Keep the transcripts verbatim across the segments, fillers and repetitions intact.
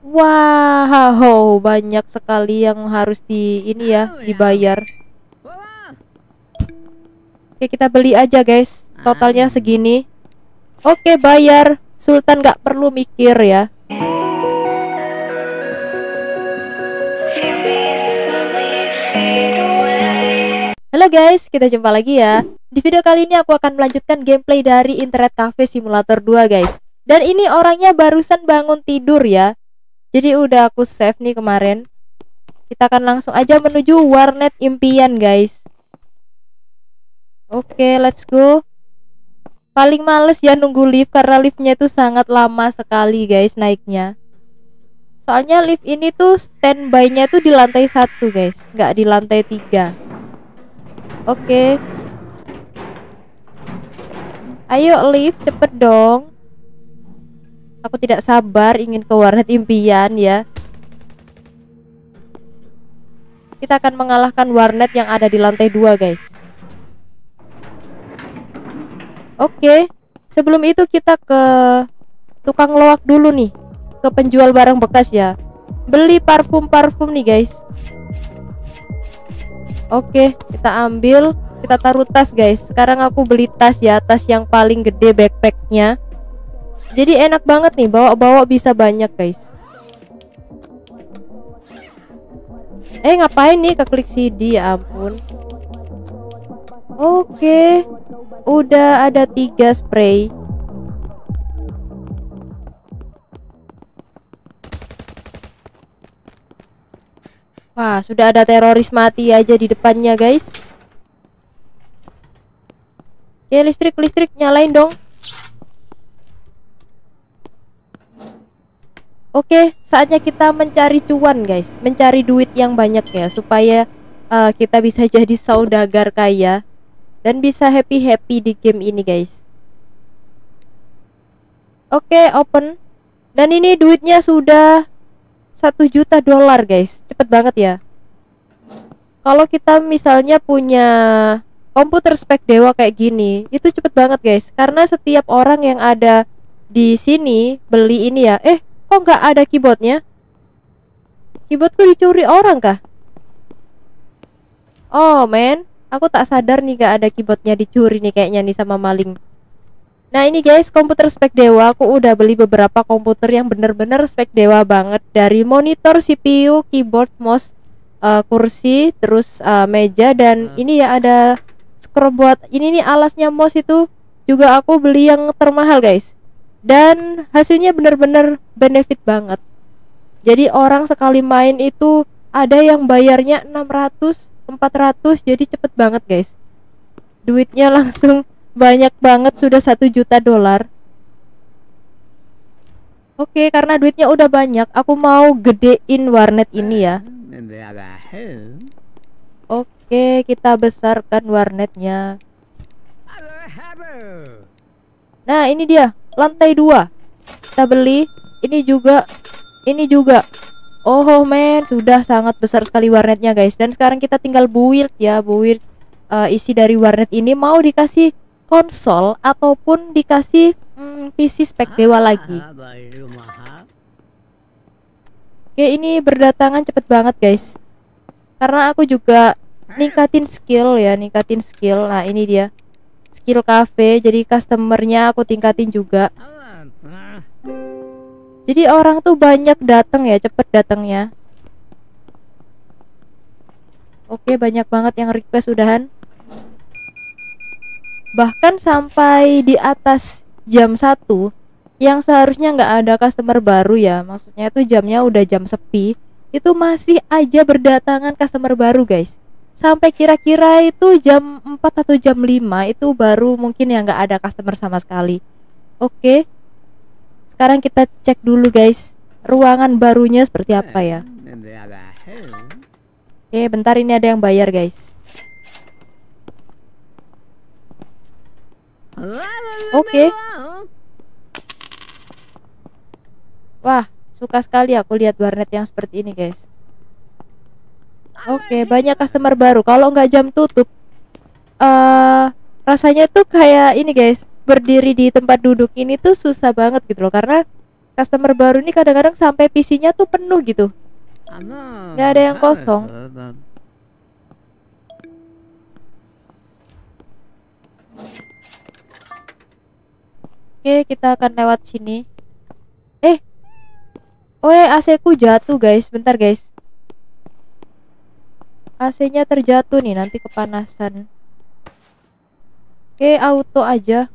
Wow, banyak sekali yang harus di ini ya, dibayar. Oke, kita beli aja guys. Totalnya segini. Oke, bayar. Sultan gak perlu mikir ya. Halo guys, kita jumpa lagi ya. Di video kali ini aku akan melanjutkan gameplay dari Internet Cafe Simulator dua guys. Dan ini orangnya barusan bangun tidur ya. Jadi udah aku save nih kemarin. Kita akan langsung aja menuju warnet impian guys. Oke, let's go. Paling males ya nunggu lift karena liftnya itu sangat lama sekali guys naiknya. Soalnya lift ini tuh standby-nya tuh di lantai satu guys, nggak di lantai tiga. Oke. Ayo lift, cepet dong. Aku tidak sabar ingin ke warnet impian ya. Kita akan mengalahkan warnet yang ada di lantai dua guys. Oke, sebelum itu kita ke tukang loak dulu nih, ke penjual barang bekas ya. Beli parfum-parfum nih guys. Oke, kita ambil, kita taruh tas guys. Sekarang aku beli tas ya, tas yang paling gede backpacknya. Jadi enak banget nih, bawa-bawa bisa banyak guys. Eh ngapain nih keklik C D, ya ampun. Oke, udah ada tiga spray. Wah, sudah ada teroris mati aja di depannya guys. Oke, listrik, listrik, nyalain dong. Oke, saatnya kita mencari cuan guys, mencari duit yang banyak ya, supaya uh, kita bisa jadi saudagar kaya dan bisa happy-happy di game ini guys. Oke, open. Dan ini duitnya sudah satu juta dolar guys, cepet banget ya. Kalau kita misalnya punya komputer spek dewa kayak gini, itu cepet banget guys, karena setiap orang yang ada di sini beli ini ya. Eh, kok nggak ada keyboardnya? Keyboardku dicuri orang kah? Oh men, aku tak sadar nih gak ada keyboardnya, dicuri nih kayaknya nih sama maling. Nah ini guys, komputer spek dewa. Aku udah beli beberapa komputer yang bener-bener spek dewa banget. Dari monitor, C P U, keyboard, mouse, uh, kursi, terus uh, meja. Dan ini ya ada scroll buat ini nih, alasnya mouse itu juga aku beli yang termahal guys. Dan hasilnya bener-bener benefit banget. Jadi orang sekali main itu ada yang bayarnya enam ratus, empat ratus. Jadi cepet banget guys. Duitnya langsung banyak banget, sudah satu juta dolar. Oke, karena duitnya udah banyak, aku mau gedein warnet ini ya. Oke, kita besarkan warnetnya. Nah ini dia, lantai dua. Kita beli, ini juga, ini juga. Oh men, sudah sangat besar sekali warnetnya guys. Dan sekarang kita tinggal build ya, build uh, isi dari warnet ini. Mau dikasih konsol ataupun dikasih hmm, P C spek dewa lagi. Oke, ini berdatangan cepet banget guys, karena aku juga ningkatin skill ya, ningkatin skill. Nah ini dia skill cafe, jadi customernya aku tingkatin juga. Jadi orang tuh banyak datang ya, cepet datangnya. Oke, banyak banget yang request udahan. Bahkan sampai di atas jam satu yang seharusnya nggak ada customer baru ya, maksudnya itu jamnya udah jam sepi, itu masih aja berdatangan customer baru guys. Sampai kira-kira itu jam empat atau jam lima itu baru mungkin ya nggak ada customer sama sekali. Oke, sekarang kita cek dulu guys ruangan barunya seperti apa ya. Oke, bentar, ini ada yang bayar guys. Oke. Wah, suka sekali aku lihat warnet yang seperti ini guys. Oke, banyak customer baru. Kalau nggak jam tutup, uh, rasanya tuh kayak ini guys, berdiri di tempat duduk ini tuh susah banget gitu loh, karena Customer baru ini kadang-kadang sampai P C-nya tuh penuh gitu. Nggak ada yang kosong. Oke, kita akan lewat sini. Eh, oh A C ku jatuh guys. Bentar guys. A C-nya terjatuh nih, nanti kepanasan. Oke, auto aja.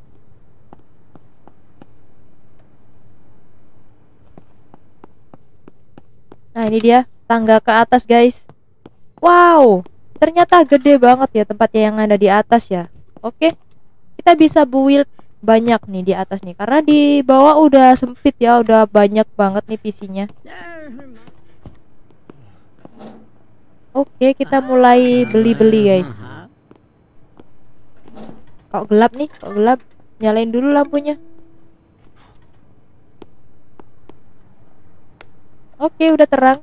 Nah, ini dia tangga ke atas guys. Wow, ternyata gede banget ya tempatnya yang ada di atas ya. Oke, kita bisa build banyak nih di atas nih, karena di bawah udah sempit ya, udah banyak banget nih P C-nya. Oke, kita mulai beli-beli guys. Kok gelap nih, kok gelap. Nyalain dulu lampunya. Oke, udah terang.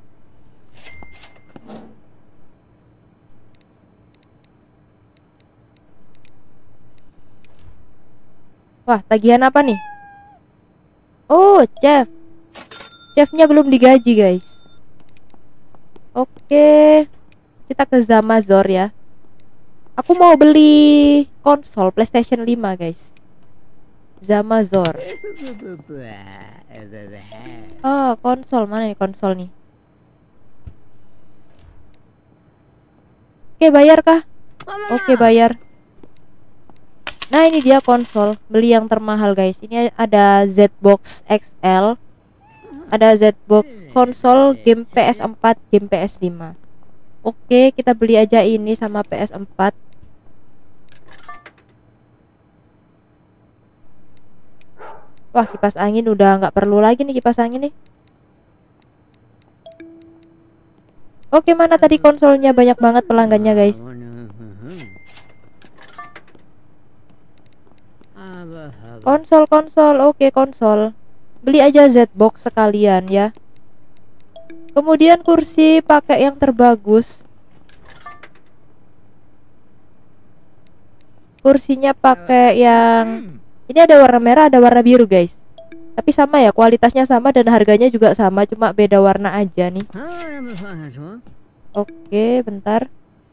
Wah, tagihan apa nih? Oh, chef. Chefnya belum digaji guys. Oke, kita ke Zamazor ya. Aku mau beli konsol PlayStation lima guys. Zamazor. Oh, konsol mana nih konsol nih? Oke, bayar kah? Oke, bayar. Nah, ini dia konsol. Beli yang termahal guys. Ini ada Z-Box X L, ada Z-Box konsol, game P S empat, game P S lima. Oke, kita beli aja ini sama P S empat. Wah, kipas angin udah nggak perlu lagi nih kipas angin nih. Oke, mana tadi konsolnya? Banyak banget pelanggannya guys. Konsol, konsol, oke konsol. Beli aja Z-Box sekalian ya. Kemudian kursi pakai yang terbagus. Kursinya pakai yang ini, ada warna merah, ada warna biru guys. Tapi sama ya, kualitasnya sama dan harganya juga sama, cuma beda warna aja nih. Oke, bentar.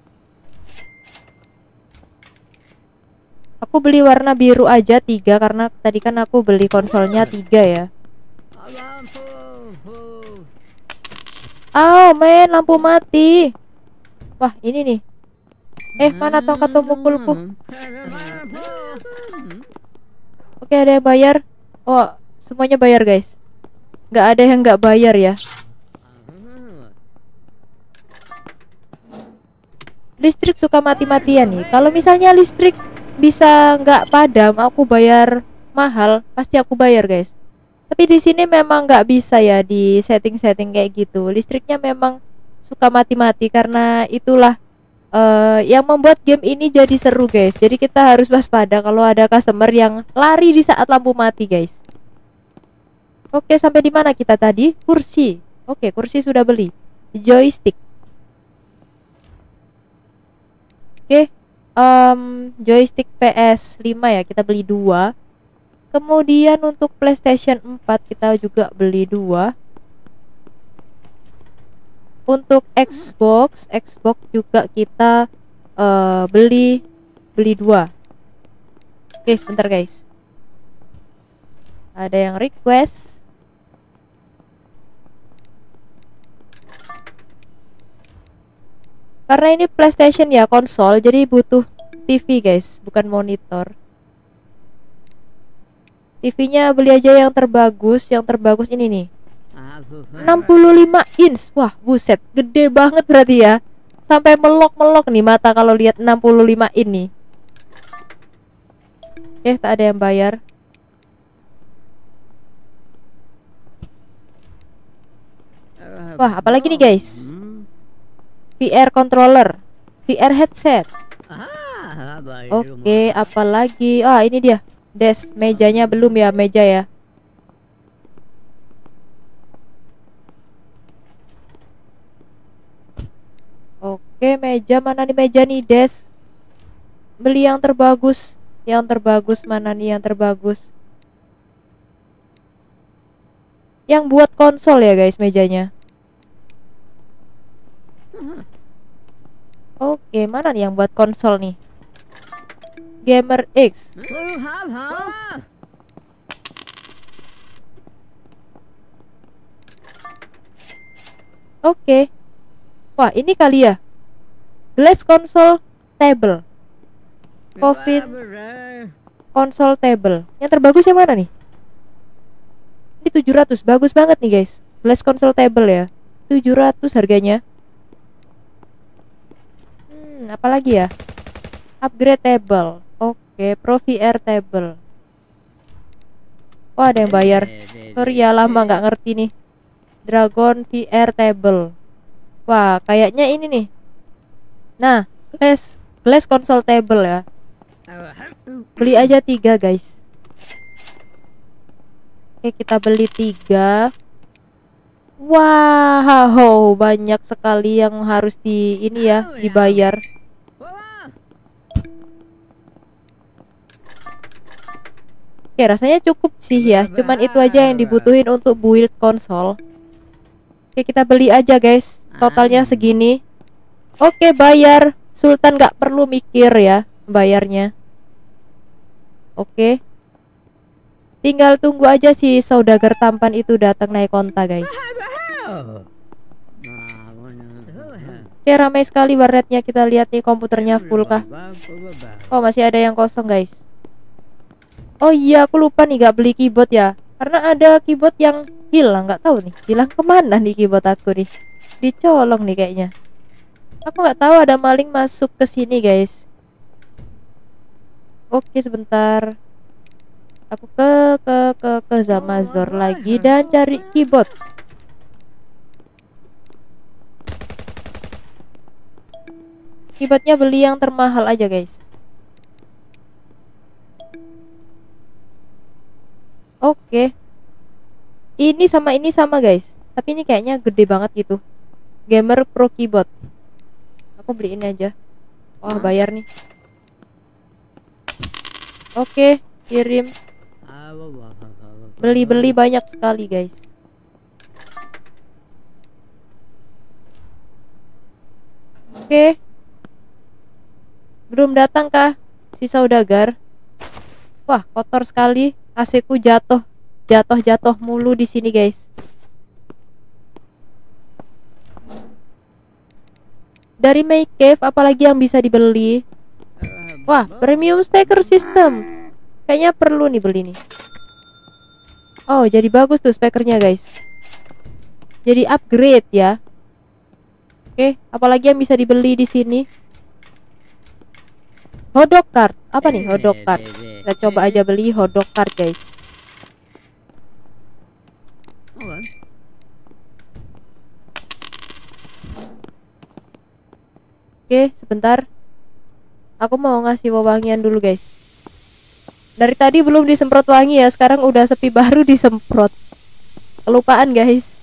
Aku beli warna biru aja tiga, karena tadi kan aku beli konsolnya tiga ya. Oh men, lampu mati. Wah, ini nih. Eh, mana tongkat pemukulku? Oke, ada yang bayar. Oh, semuanya bayar guys. Nggak ada yang nggak bayar ya. Listrik suka mati-matian nih. Kalau misalnya listrik bisa nggak padam, aku bayar mahal, pasti aku bayar guys. Tapi di sini memang nggak bisa ya di setting-setting kayak gitu. Listriknya memang suka mati-mati, karena itulah uh, yang membuat game ini jadi seru guys. Jadi kita harus waspada kalau ada customer yang lari di saat lampu mati guys. Oke, sampai di mana kita tadi? Kursi. Oke, kursi sudah beli. Joystick. Oke. Um, joystick P S lima ya, kita beli dua. Kemudian untuk PlayStation empat kita juga beli dua. Untuk Xbox, Xbox juga kita uh, beli beli dua. Oke, sebentar guys. Ada yang request. Karena ini PlayStation ya, konsol, jadi butuh T V guys, bukan monitor. T V-nya beli aja yang terbagus. Yang terbagus ini nih, enam puluh lima inch. Wah, buset, gede banget berarti ya. Sampai melok-melok nih mata kalau lihat enam puluh lima inch nih. Oke, tak ada yang bayar. Wah, apalagi nih guys? V R controller, V R headset. Oke, apalagi? Ah, ini dia. Desk, mejanya belum ya, meja ya. Oke, meja mana nih, meja nih, desk. Beli yang terbagus. Yang terbagus mana nih yang terbagus? Yang buat konsol ya guys mejanya. Oke, mana nih yang buat konsol nih? Gamer X. Oke. Wah, ini kali ya. Glass console table. Coffin console table. Yang terbagus yang mana nih? Ini tujuh ratus. Bagus banget nih guys. Glass console table ya. tujuh ratus harganya. Hmm, apalagi ya? Upgrade table. Oke, Pro V R table. Wah, ada yang bayar. Sorry ya, lama nggak ngerti nih. Dragon V R table. Wah, kayaknya ini nih. Nah, glass glass console table ya. Beli aja tiga guys. Oke, kita beli tiga. Wow, banyak sekali yang harus di ini ya, dibayar. Oke, rasanya cukup sih ya. Cuman itu aja yang dibutuhin untuk build konsol. Oke, kita beli aja guys. Totalnya segini. Oke, bayar. Sultan gak perlu mikir ya bayarnya. Oke, tinggal tunggu aja si saudagar tampan itu datang naik konta guys. Oke, ramai sekali warnetnya. Kita lihat nih komputernya full kah. Oh, masih ada yang kosong guys. Oh iya, aku lupa nih gak beli keyboard ya. Karena ada keyboard yang hilang, nggak tahu nih hilang kemana nih keyboard aku nih. Dicolong nih kayaknya. Aku nggak tahu ada maling masuk ke sini guys. Oke, sebentar. Aku ke ke ke ke Zamazor lagi dan cari keyboard. Keyboardnya beli yang termahal aja guys. Oke. Ini sama ini sama guys. Tapi ini kayaknya gede banget gitu. Gamer Pro keyboard. Aku beli ini aja. Wah, bayar nih. Oke, kirim. Beli-beli banyak sekali guys. Oke. Belum datang kah si saudagar? Wah, kotor sekali. A C ku jatuh. Jatuh-jatuh mulu di sini guys. Dari My Cave apalagi yang bisa dibeli? Wah, premium speaker system. Kayaknya perlu nih beli nih. Oh, jadi bagus tuh speakernya guys. Jadi upgrade ya. Oke, apalagi yang bisa dibeli di sini? Hotdog card. Apa nih hotdog card? Kita coba aja beli hotdog card guys. Oke, sebentar. Aku mau ngasih wewangian dulu guys. Dari tadi belum disemprot wangi ya. Sekarang udah sepi baru disemprot. Kelupaan guys.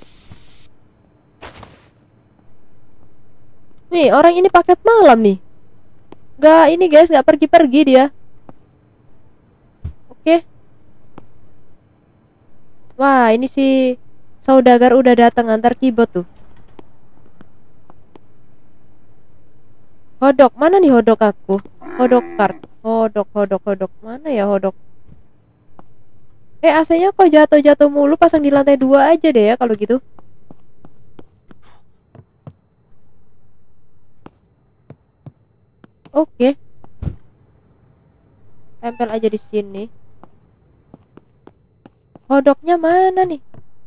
Nih, orang ini paket malam nih. Gak ini guys, gak pergi-pergi dia. Oke. Wah, ini si saudagar udah datang antar keyboard tuh. Hodok, mana nih hodok aku? Hodok card. Hodok, hodok, hodok. Mana ya hodok? Eh, A C-nya kok jatuh-jatuh mulu, pasang di lantai dua aja deh ya kalau gitu. Oke. Tempel aja di sini. Hodoknya mana nih?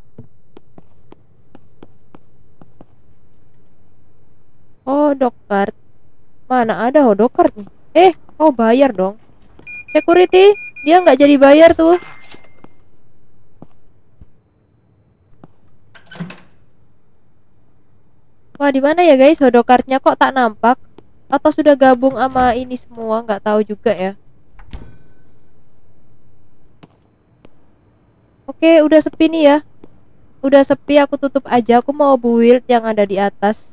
Hodok card. Mana ada hodok card nih? Eh, kau bayar dong. Security, dia nggak jadi bayar tuh. Wah, di mana ya guys hodok cardnya, kok tak nampak? Atau sudah gabung sama ini semua? Nggak tahu juga ya. Oke, udah sepi nih ya. Udah sepi, aku tutup aja. Aku mau build yang ada di atas.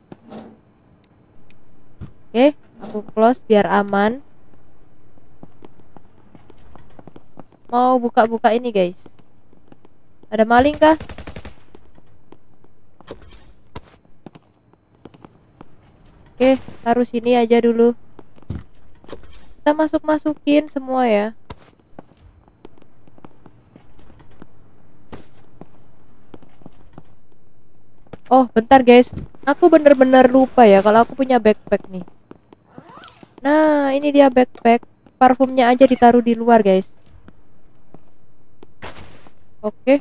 Oke, aku close biar aman. Mau buka-buka ini guys. Ada maling kah? Oke, taruh sini aja dulu. Kita masuk-masukin semua ya. Oh, bentar guys. Aku bener-bener lupa ya kalau aku punya backpack nih. Nah, ini dia backpack. Parfumnya aja ditaruh di luar guys. Oke.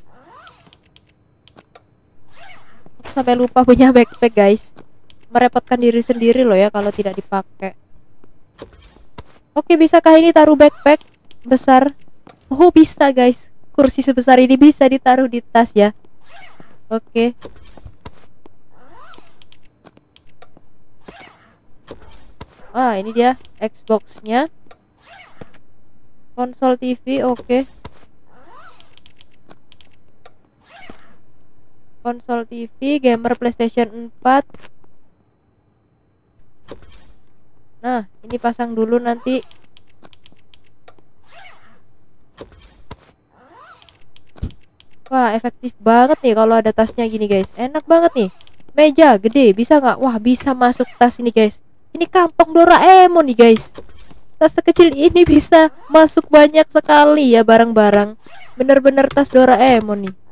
Aku sampai lupa punya backpack guys. Merepotkan diri sendiri loh ya kalau tidak dipakai. Oke, bisakah ini taruh backpack besar? Oh, bisa guys. Kursi sebesar ini bisa ditaruh di tas ya. Oke. Ah, ini dia Xbox-nya. Konsol T V, oke. Konsol T V, gamer PlayStation empat. Nah, ini pasang dulu nanti. Wah, efektif banget nih kalau ada tasnya gini guys. Enak banget nih. Meja gede, bisa nggak? Wah, bisa masuk tas ini guys. Ini kantong Doraemon nih guys. Tas sekecil ini bisa masuk banyak sekali ya barang-barang. Bener-bener tas Doraemon nih.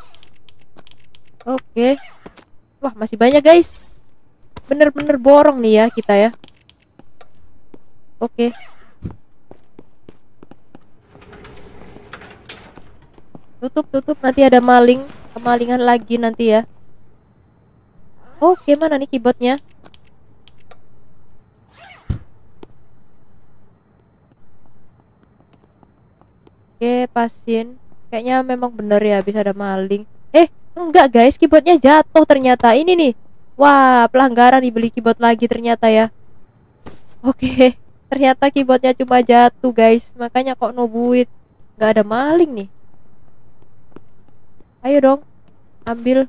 Oke. Wah, masih banyak guys. Bener-bener borong nih ya kita ya. Oke. Tutup, tutup. Nanti ada maling. Kemalingan lagi nanti ya. Oke, mana nih keyboardnya? Oke, pasin. Kayaknya memang bener ya bisa ada maling. Eh, enggak guys. Keyboardnya jatuh ternyata. Ini nih. Wah, pelanggaran nih beli keyboard lagi ternyata ya. Oke. Ternyata keyboardnya cuma jatuh guys. Makanya kok no buit. Gak ada maling nih. Ayo dong. Ambil.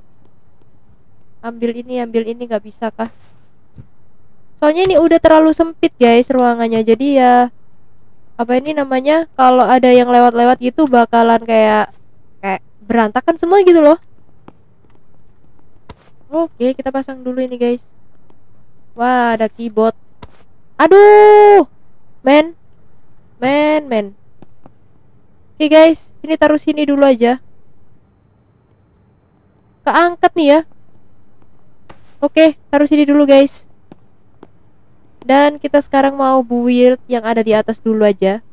Ambil ini, ambil ini. Gak bisa kah? Soalnya ini udah terlalu sempit guys ruangannya. Jadi ya, apa ini namanya, kalau ada yang lewat-lewat gitu bakalan kayak Kayak berantakan semua gitu loh. Oke, kita pasang dulu ini guys. Wah, ada keyboard. Aduh, men, men, men. Oke guys, ini taruh sini dulu aja. Keangkat nih ya. Oke, taruh sini dulu guys. Dan kita sekarang mau build yang ada di atas dulu aja.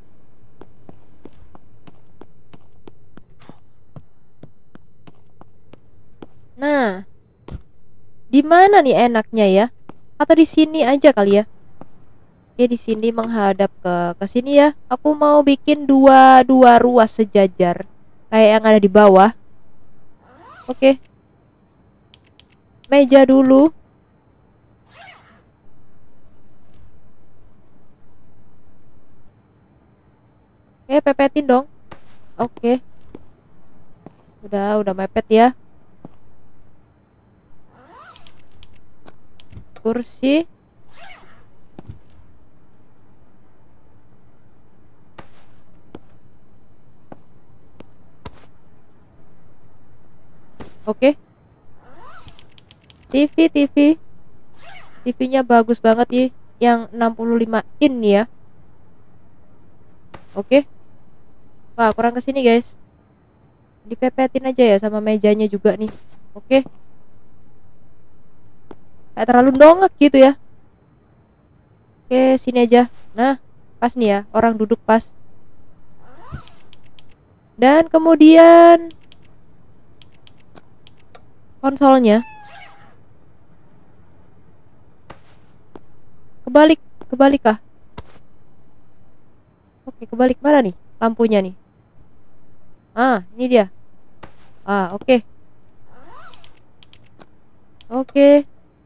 Nah, di mana nih enaknya ya? Atau di sini aja kali ya? Oke, di sini menghadap ke ke sini ya. Aku mau bikin dua dua ruas sejajar kayak yang ada di bawah. Oke. Meja dulu. Oke, pepetin dong. Oke. Udah, udah mepet ya. Kursi. Oke. T V, T V. T V-nya bagus banget ya, yang enam puluh lima in ya. Oke. Wah, kurang ke sini guys. Dipepetin aja ya sama mejanya juga nih. Oke. Kayak terlalu dongak gitu ya. Oke, sini aja. Nah, pas nih ya, orang duduk pas. Dan kemudian konsolnya kebalik, kebalik kah? Oke, kebalik mana nih lampunya nih? Ah, ini dia. Ah, oke. Oke.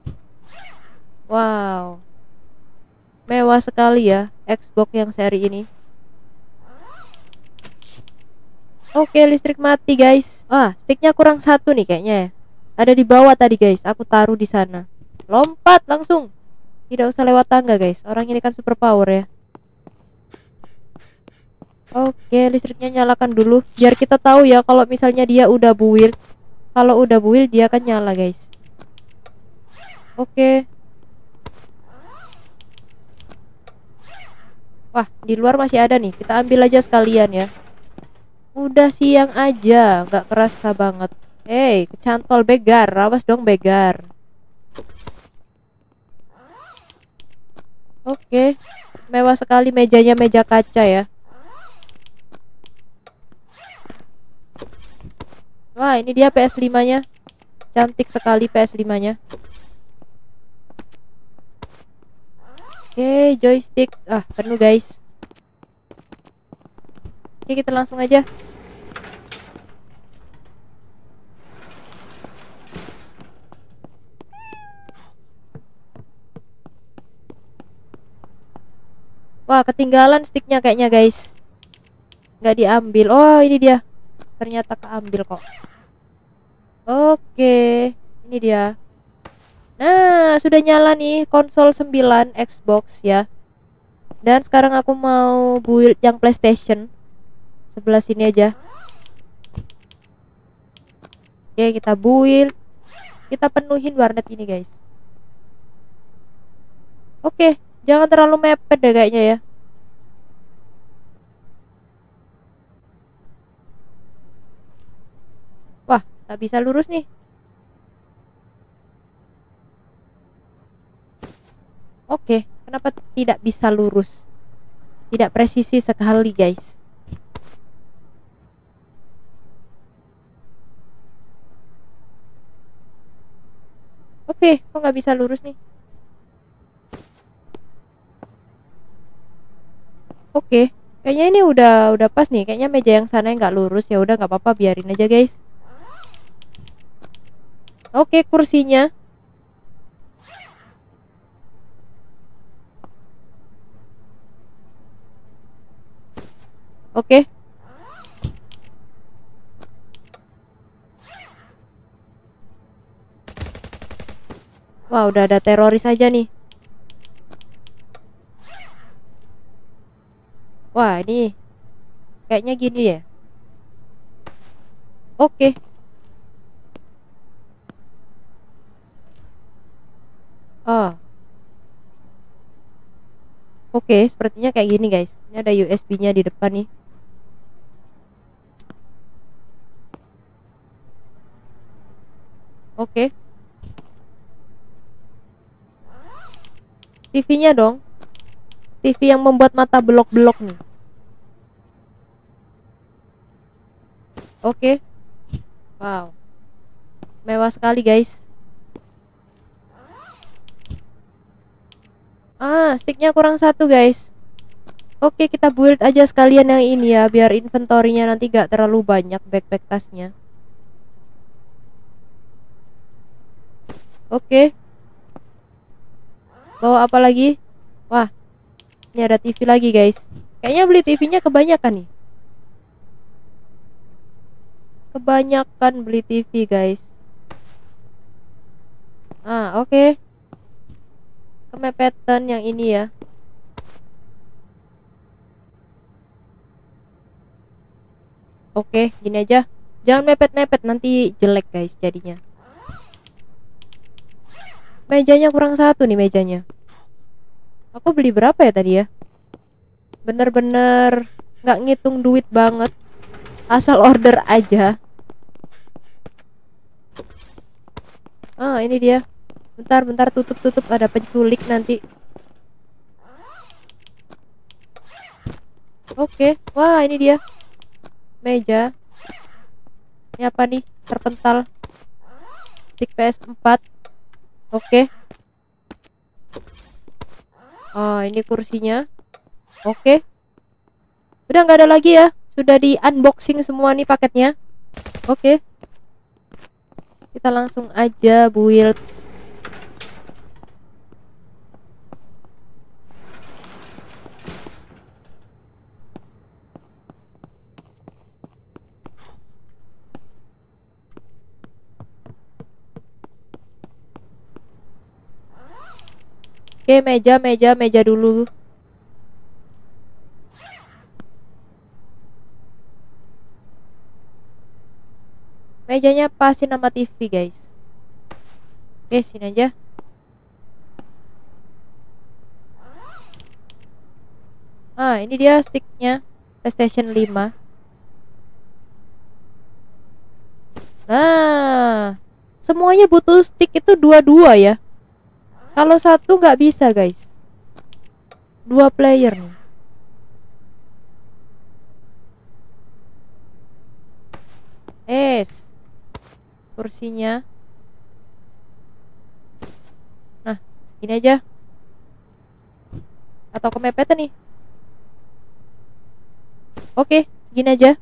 Wow. Mewah sekali ya Xbox yang seri ini. Oke, listrik mati guys. Ah, sticknya kurang satu nih kayaknya ya. Ada di bawah tadi guys. Aku taruh di sana. Lompat langsung. Tidak usah lewat tangga guys. Orang ini kan super power ya. Oke, listriknya nyalakan dulu biar kita tahu ya kalau misalnya dia udah build. Kalau udah build dia akan nyala, guys. Oke. Wah, di luar masih ada nih. Kita ambil aja sekalian ya. Udah siang aja, nggak kerasa banget. Hei, kecantol begar, awas dong begar. Oke, mewah sekali mejanya, meja kaca ya. Wah, ini dia P S lima nya. Cantik sekali P S lima nya. Oke, joystick. Ah, penuh guys. Oke, kita langsung aja. Wah, ketinggalan sticknya kayaknya guys. Nggak diambil. Oh, ini dia. Ternyata keambil kok. Oke, ini dia. Nah, sudah nyala nih konsol sembilan Xbox ya. Dan sekarang aku mau build yang PlayStation. Sebelah sini aja. Oke, kita build. Kita penuhin warnet ini guys. Oke, jangan terlalu mepet deh kayaknya ya. Wah, tak bisa lurus nih. Oke, kenapa tidak bisa lurus? Tidak presisi sekali guys. Oke, kok nggak bisa lurus nih? Oke, kayaknya ini udah udah pas nih. Kayaknya meja yang sana yang nggak lurus. Ya udah nggak apa-apa, biarin aja guys. Oke, kursinya. Oke. Wah, udah ada teroris aja nih. Wah, ini kayaknya gini ya. Oke. Oh. Oke, sepertinya kayak gini guys. Ini ada U S B-nya di depan nih. Oke. T V-nya dong. T V yang membuat mata belok-belok nih. Oke. Wow. Mewah sekali guys. Ah, sticknya kurang satu guys. Oke, kita build aja sekalian yang ini ya, biar inventorinya nanti gak terlalu banyak backpack tasnya. Oke. Bawa apa lagi? Wah, ini ada T V lagi guys. Kayaknya beli T V-nya kebanyakan nih. Kebanyakan beli T V guys. Ah, oke. Okay. Kemepetan yang ini ya. Oke, okay, gini aja. Jangan mepet-mepet, nanti jelek guys jadinya. Mejanya kurang satu nih mejanya. Aku beli berapa ya tadi ya? Bener-bener nggak ngitung duit banget. Asal order aja. Ah, ini dia. Bentar, bentar, tutup-tutup, ada penculik nanti. Oke, wah ini dia meja. Ini apa nih? Terpental. Stick P S empat. Oke. Oh, ini kursinya. Oke. Udah nggak ada lagi ya. Sudah di unboxing semua nih paketnya. Oke. Kita langsung aja build. Oke, meja, meja, meja dulu. mejanya pasin sama T V guys. Oke, sini aja. Ah, ini dia sticknya PlayStation lima. Nah, semuanya butuh stick itu dua-dua ya. Kalau satu nggak bisa guys. Dua player nih. Es kursinya. Nah, segini aja. Atau kemepetan nih. Oke, segini aja.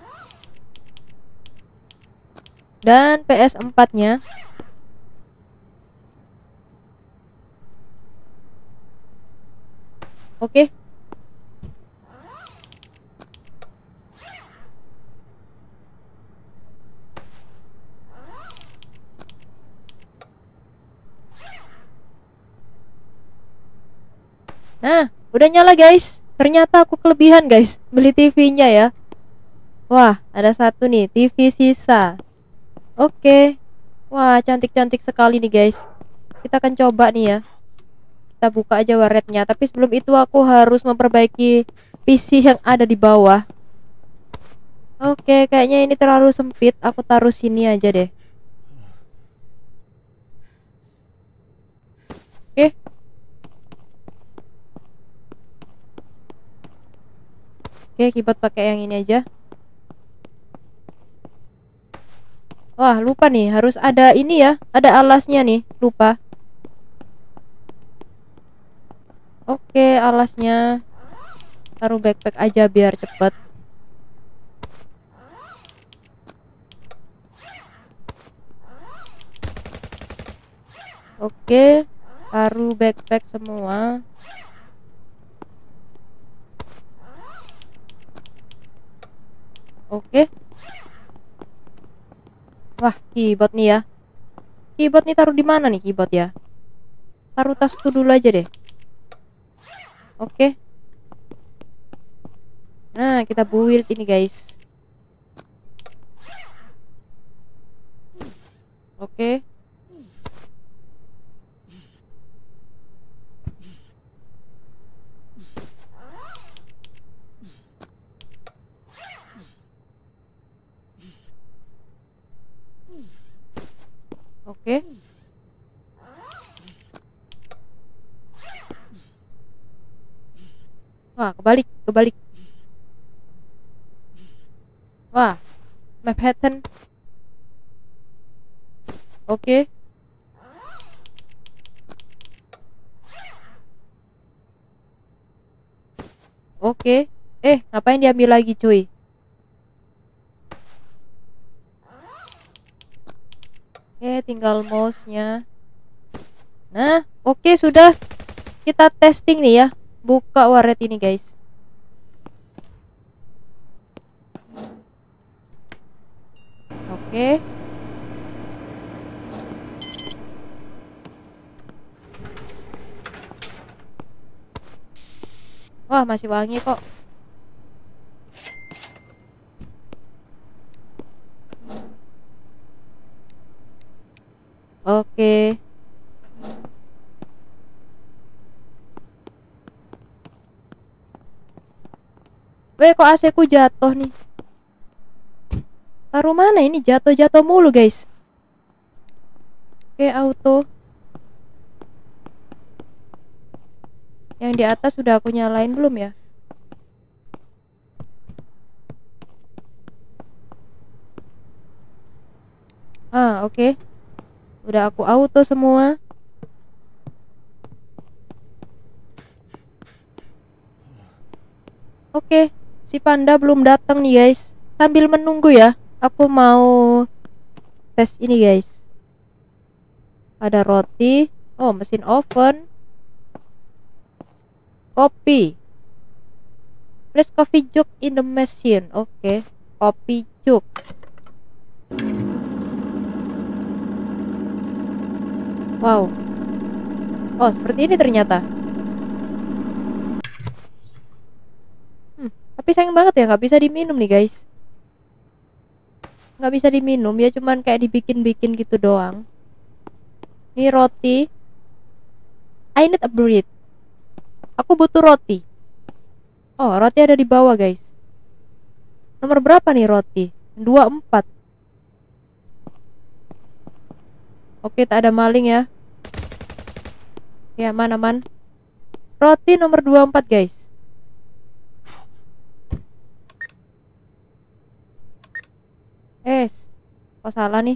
Dan P S empat nya oke. Nah, udah nyala guys. Ternyata aku kelebihan guys beli T V-nya ya. Wah, ada satu nih T V sisa. Oke. Wah, cantik-cantik sekali nih guys. Kita akan coba nih ya. Kita buka aja warnetnya. Tapi sebelum itu aku harus memperbaiki P C yang ada di bawah. Oke, kayaknya ini terlalu sempit. Aku taruh sini aja deh. Oke. Oke, keyboard pakai yang ini aja. Wah, lupa nih, harus ada ini ya, ada alasnya nih, lupa. Oke, alasnya taruh backpack aja biar cepet. Oke, taruh backpack semua. Oke. Wah, keyboard nih ya. Keyboard nih taruh di mana nih keyboard ya? Taruh tasku dulu aja deh. Oke. Nah, kita build ini guys. Oke. Oke. Wah, kebalik, kebalik. Wah, map pattern. Oke. Oke. Eh, ngapain diambil lagi, cuy? Oke, tinggal mouse-nya. Nah, oke sudah. Kita testing nih ya. Buka warnet ini, guys. Oke. Wah, masih wangi kok. Oke. Weh, kok A C ku jatuh nih? Taruh mana ini? Jatuh-jatuh mulu, guys. Oke, auto. Yang di atas sudah aku nyalain belum ya? Ah, oke. Udah aku auto semua. Oke, si panda belum datang nih, guys. Sambil menunggu ya, aku mau tes ini, guys. Ada roti. Oh, mesin oven. Kopi. Place coffee jug in the machine. Oke, kopi jug. Wow. Oh, seperti ini ternyata. Hmm, tapi sayang banget ya nggak bisa diminum nih, guys. nggak bisa diminum ya, cuman kayak dibikin-bikin gitu doang. Ini roti. I need a bread. Aku butuh roti. Oh, roti ada di bawah guys. Nomor berapa nih roti? dua puluh empat. Oke, tak ada maling ya. Ya, aman-aman. Roti nomor dua puluh empat guys. Eh, kok salah nih?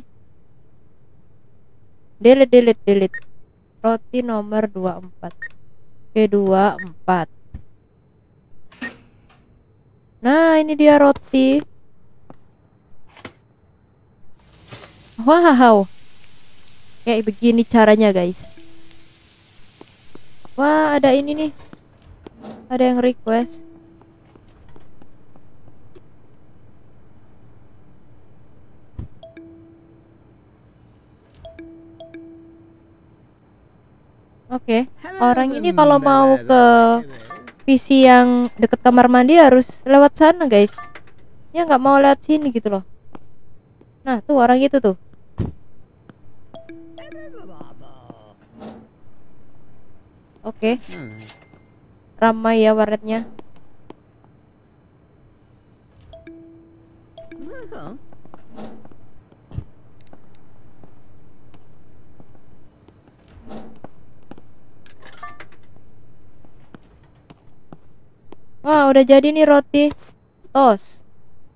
Delete, delete, delete. Roti nomor dua puluh empat. Oke, dua puluh empat. Nah, ini dia roti. Wow. Kayak begini caranya guys. Wah, ada ini nih. Ada yang request. Oke, orang ini kalau mau ke P C yang deket kamar mandi harus lewat sana guys. Ya nggak mau lewat sini gitu loh. Nah tuh orang itu tuh. Oke, ramai ya warnetnya. Wah, udah jadi nih roti tos.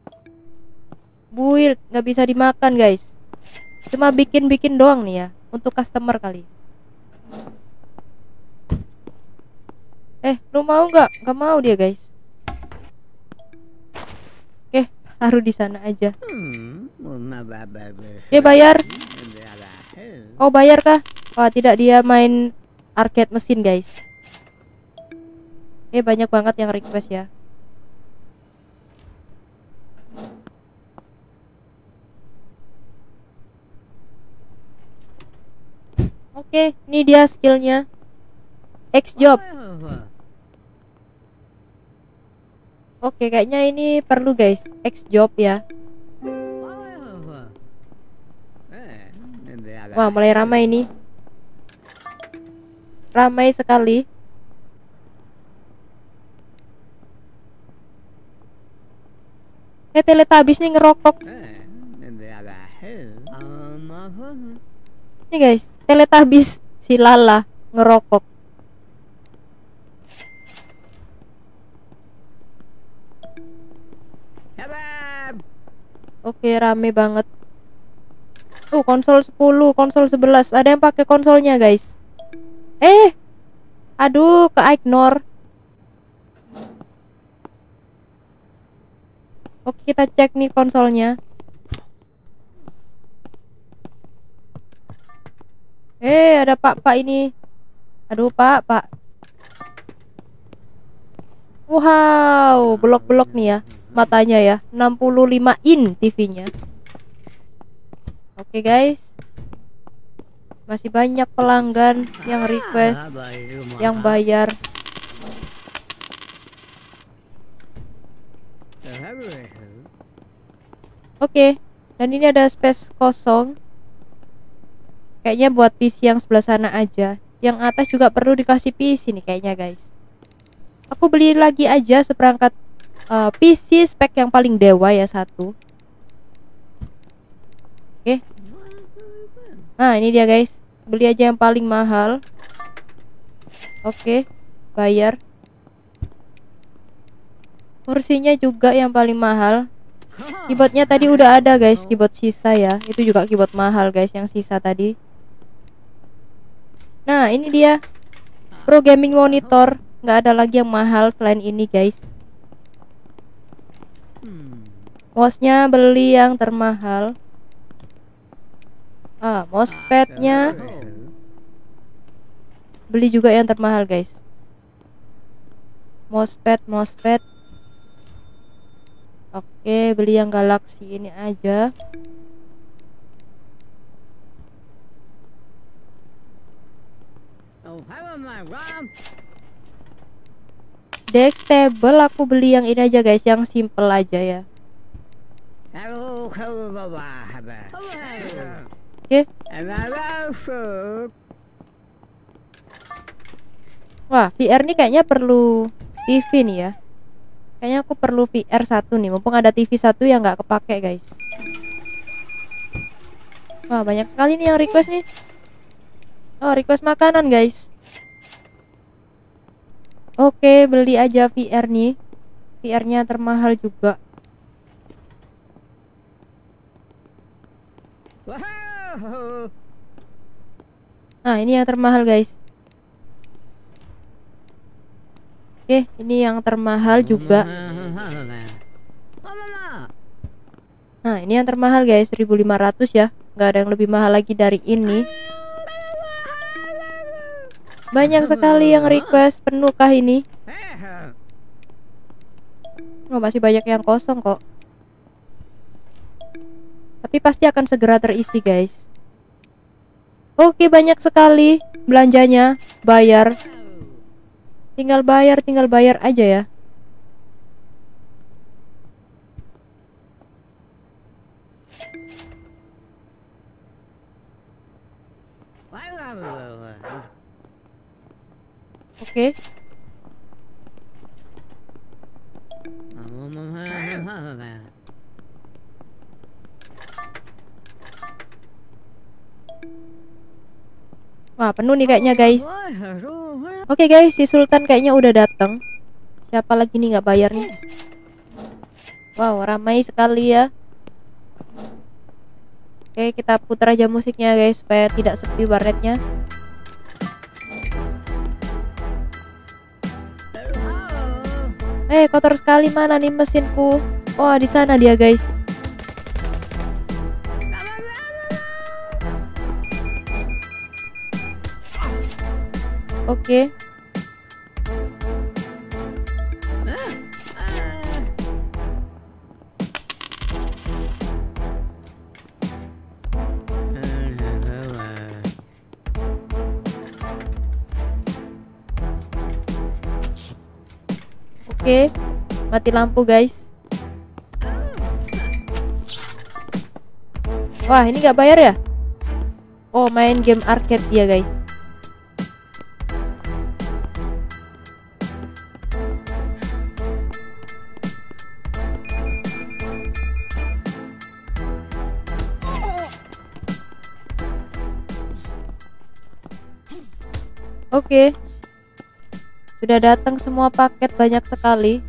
Build nggak bisa dimakan guys. Cuma bikin-bikin doang nih ya, untuk customer kali. Eh, lu mau nggak? Nggak mau dia guys. Oke, taruh di sana aja. Dia bayar. Oh, bayar kah? Wah, tidak, dia main arcade mesin guys. Eh, banyak banget yang request ya. Oke, ini dia skillnya. X job. Oke, kayaknya ini perlu guys. X job ya. Wah, mulai ramai nih. Ramai sekali. Eh, Teletubbies nih ngerokok. Nih guys, Teletubbies si Lala ngerokok. Oke, rame banget. Tuh, konsol sepuluh, konsol sebelas. Ada yang pakai konsolnya guys. Eh, aduh, ke ignore. Oke, kita cek nih konsolnya. Eh, ada pak-pak ini. Aduh, pak, pak. Wow, blok-blok nih ya. Matanya ya, enam puluh lima in T V-nya. Oke guys. Masih banyak pelanggan yang request, yang bayar. Oke, dan ini ada space kosong. Kayaknya buat P C yang sebelah sana aja. Yang atas juga perlu dikasih P C nih kayaknya guys. Aku beli lagi aja seperangkat uh, P C spek yang paling dewa ya, satu. Oke. Nah, ini dia guys. Beli aja yang paling mahal. Oke, bayar. Kursinya juga yang paling mahal. Keyboardnya tadi udah ada guys, keyboard sisa ya. Itu juga keyboard mahal guys, yang sisa tadi. Nah, ini dia Pro Gaming Monitor. Nggak ada lagi yang mahal selain ini guys. Mouse-nya beli yang termahal. Ah, mousepadnya beli juga yang termahal guys. Mousepad, mousepad. Oke, beli yang Galaxy ini aja. Desk table aku beli yang ini aja guys, yang simple aja ya. Oke. Wah, V R nih kayaknya perlu T V nih ya. Kayaknya aku perlu V R satu nih, mumpung ada T V satu yang nggak kepake guys. Wah, banyak sekali nih yang request nih. Oh, request makanan guys. Oke, beli aja V R nih. V R-nya termahal juga. Nah, ini yang termahal guys. Oke, ini yang termahal juga. Nah, ini yang termahal guys, seribu lima ratus ya. Nggak ada yang lebih mahal lagi dari ini. Banyak sekali yang request, penuhkah ini? Oh, masih banyak yang kosong kok. Tapi pasti akan segera terisi guys. Oke, banyak sekali belanjanya. Bayar. Tinggal bayar, tinggal bayar aja ya. Oke. Wah, penuh nih kayaknya guys. Oke guys, si Sultan kayaknya udah datang. Siapa lagi nih nggak bayar nih? Wow, ramai sekali ya. Oke, kita putar aja musiknya guys supaya tidak sepi warnetnya. Eh, kotor sekali, mana nih mesinku? Oh, di sana dia guys. Oke. Oke, mati lampu guys. Wah, ini nggak bayar ya? Oh, main game arcade dia guys. Oke. Sudah datang semua paket, banyak sekali.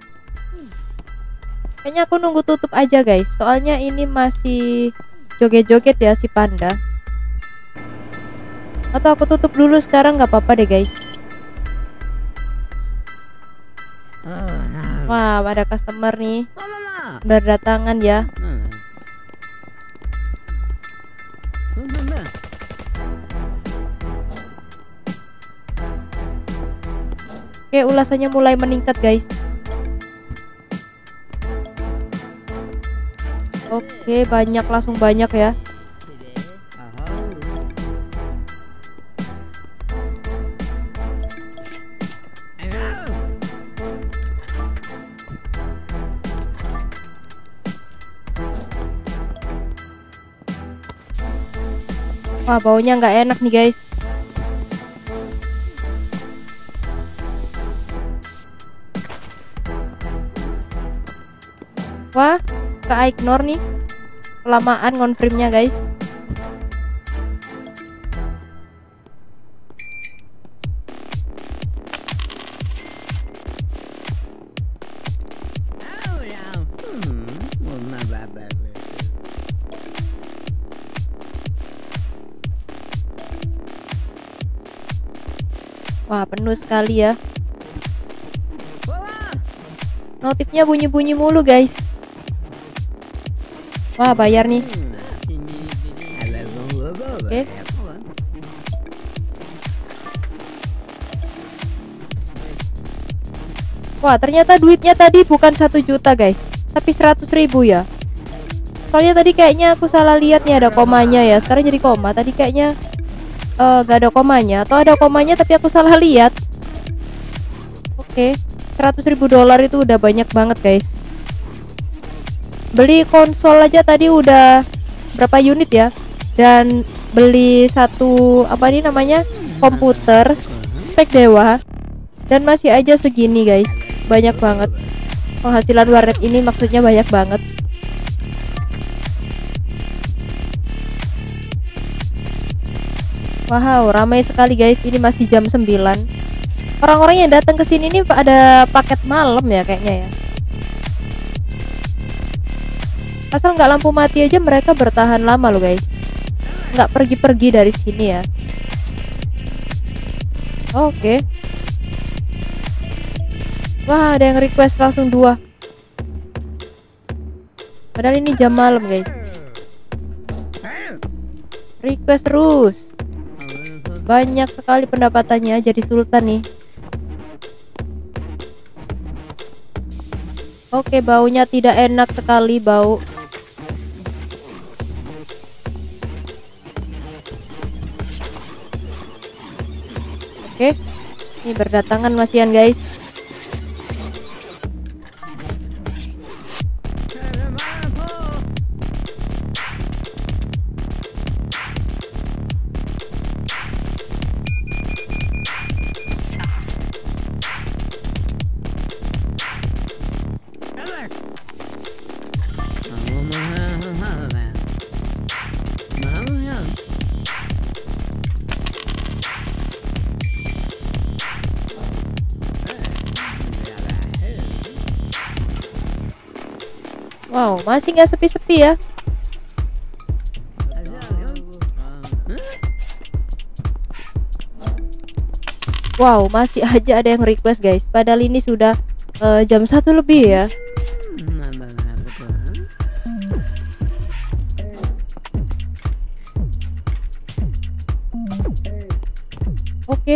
Kayaknya aku nunggu tutup aja guys. Soalnya ini masih joget-joget ya si panda. Atau aku tutup dulu sekarang, nggak apa-apa deh guys. Wah, ada customer nih berdatangan ya. Oke, ulasannya mulai meningkat guys. Oke, banyak, langsung banyak ya. Wah, baunya nggak enak nih guys. Wah, ke ignore nih. Kelamaan ngonfirmnya guys. Wah, penuh sekali ya. Notifnya bunyi-bunyi mulu guys. Wah, bayar nih. Oke. Wah, ternyata duitnya tadi bukan satu juta guys, tapi seratus ribu ya. Soalnya tadi kayaknya aku salah lihat nih, ada komanya ya. Sekarang jadi koma. Tadi kayaknya uh, gak ada komanya, atau ada komanya tapi aku salah lihat. Oke, seratus ribu dolar itu udah banyak banget guys. beli konsol aja tadi udah berapa unit ya, dan beli satu apa ini namanya komputer spek dewa, dan masih aja segini guys. Banyak banget penghasilan warnet ini, maksudnya banyak banget. Wow, ramai sekali guys. Ini masih jam sembilan. Orang-orang yang datang ke sini nih ada paket malam ya kayaknya ya. Asal nggak lampu mati aja mereka bertahan lama loh guys. Nggak pergi-pergi dari sini ya. Oke. Wah, ada yang request langsung dua. Padahal ini jam malam guys. Request terus. Banyak sekali pendapatannya jadi sultan nih. Oke, baunya tidak enak sekali bau. Oke, ini berdatangan masian guys. Wow, masih nggak sepi-sepi ya. Wow, masih aja ada yang request guys. Padahal ini sudah uh, jam satu lebih ya. Oke.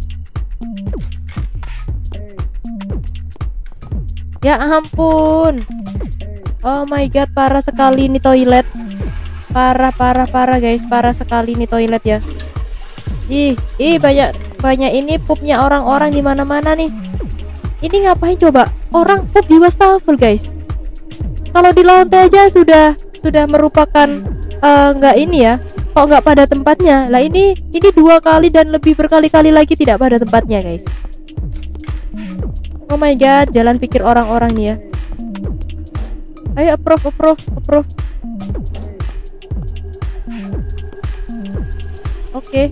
Ya ampun. Oh my god, parah sekali nih toilet. Parah, parah, parah guys. Parah sekali nih toilet ya. Ih, ih banyak banyak ini pupnya orang-orang di mana-mana nih. Ini ngapain coba? Orang pup di wastafel guys. Kalau di lantai aja sudah sudah merupakan nggak uh, ini ya. Kok nggak pada tempatnya? Lah ini ini dua kali dan lebih berkali-kali lagi tidak pada tempatnya guys. Oh my god, jalan pikir orang-orang nih ya. Ayo approve, approve, approve. Oke.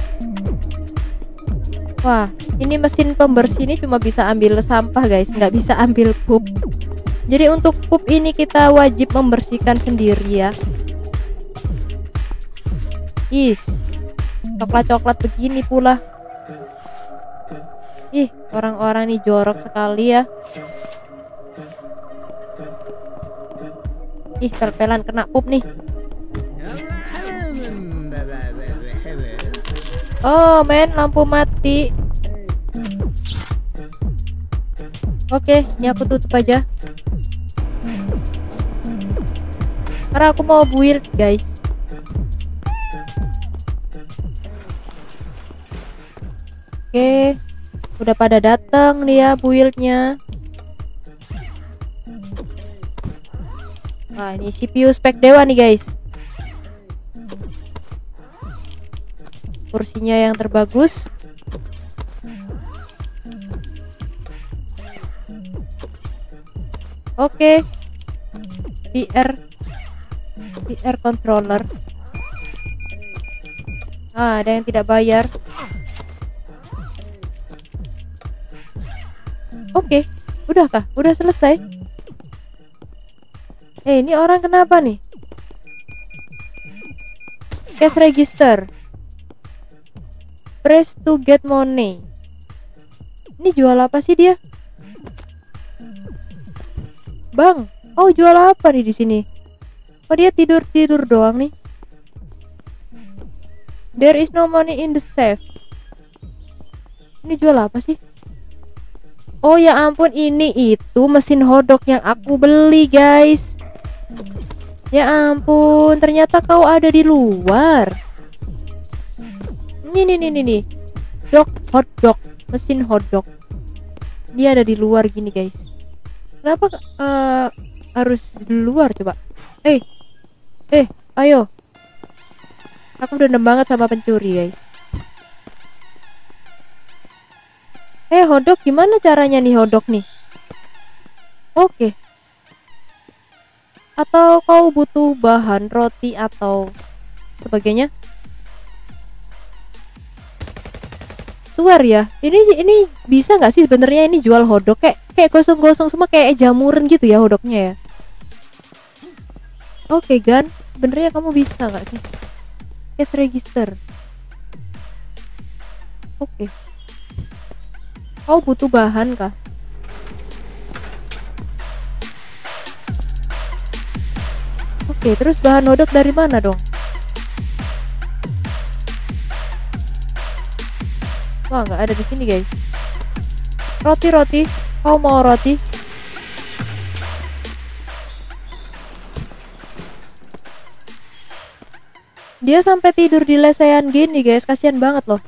Wah, ini mesin pembersih ini cuma bisa ambil sampah guys, nggak bisa ambil pup. Jadi untuk pup ini kita wajib membersihkan sendiri ya. Is, coklat-coklat begini pula. Ih, orang-orang ini jorok sekali ya. Ih, pel-pelan kena pup nih. Oh men, lampu mati. Oke, ini aku tutup aja karena aku mau build guys. Oke, udah pada datang dia buildnya. Nah, ini C P U spek dewa nih guys. Kursinya yang terbagus. Oke. V R V R controller. Ah, ada yang tidak bayar. Oke, udahkah? Udah selesai. Eh, ini orang kenapa nih? Cash register. Press to get money. Ini jual apa sih dia? Bang, oh jual apa nih di sini? Oh dia tidur-tidur doang nih. There is no money in the safe. Ini jual apa sih? Oh ya ampun, ini itu mesin hotdog yang aku beli guys. Ya ampun, ternyata kau ada di luar. Ini nih nih nih nih. Dog hotdog, mesin hotdog. Dia ada di luar gini guys. Kenapa uh, harus di luar coba. Eh, eh, ayo. Aku dendam banget sama pencuri, guys. Eh, hodok gimana caranya nih hodok nih? Oke. Atau kau butuh bahan roti atau sebagainya? Swear ya, ini ini bisa nggak sih sebenarnya ini jual hodok kayak kayak gosong-gosong semua kayak jamuran gitu ya hodoknya ya. Oke Gan, sebenarnya kamu bisa nggak sih? Cash register. Oke. Kau butuh bahan kah? Oke, terus bahan hodok dari mana dong? Wah, nggak ada di sini guys. Roti roti, kau mau roti? Dia sampai tidur di lesehan gini guys, kasihan banget loh.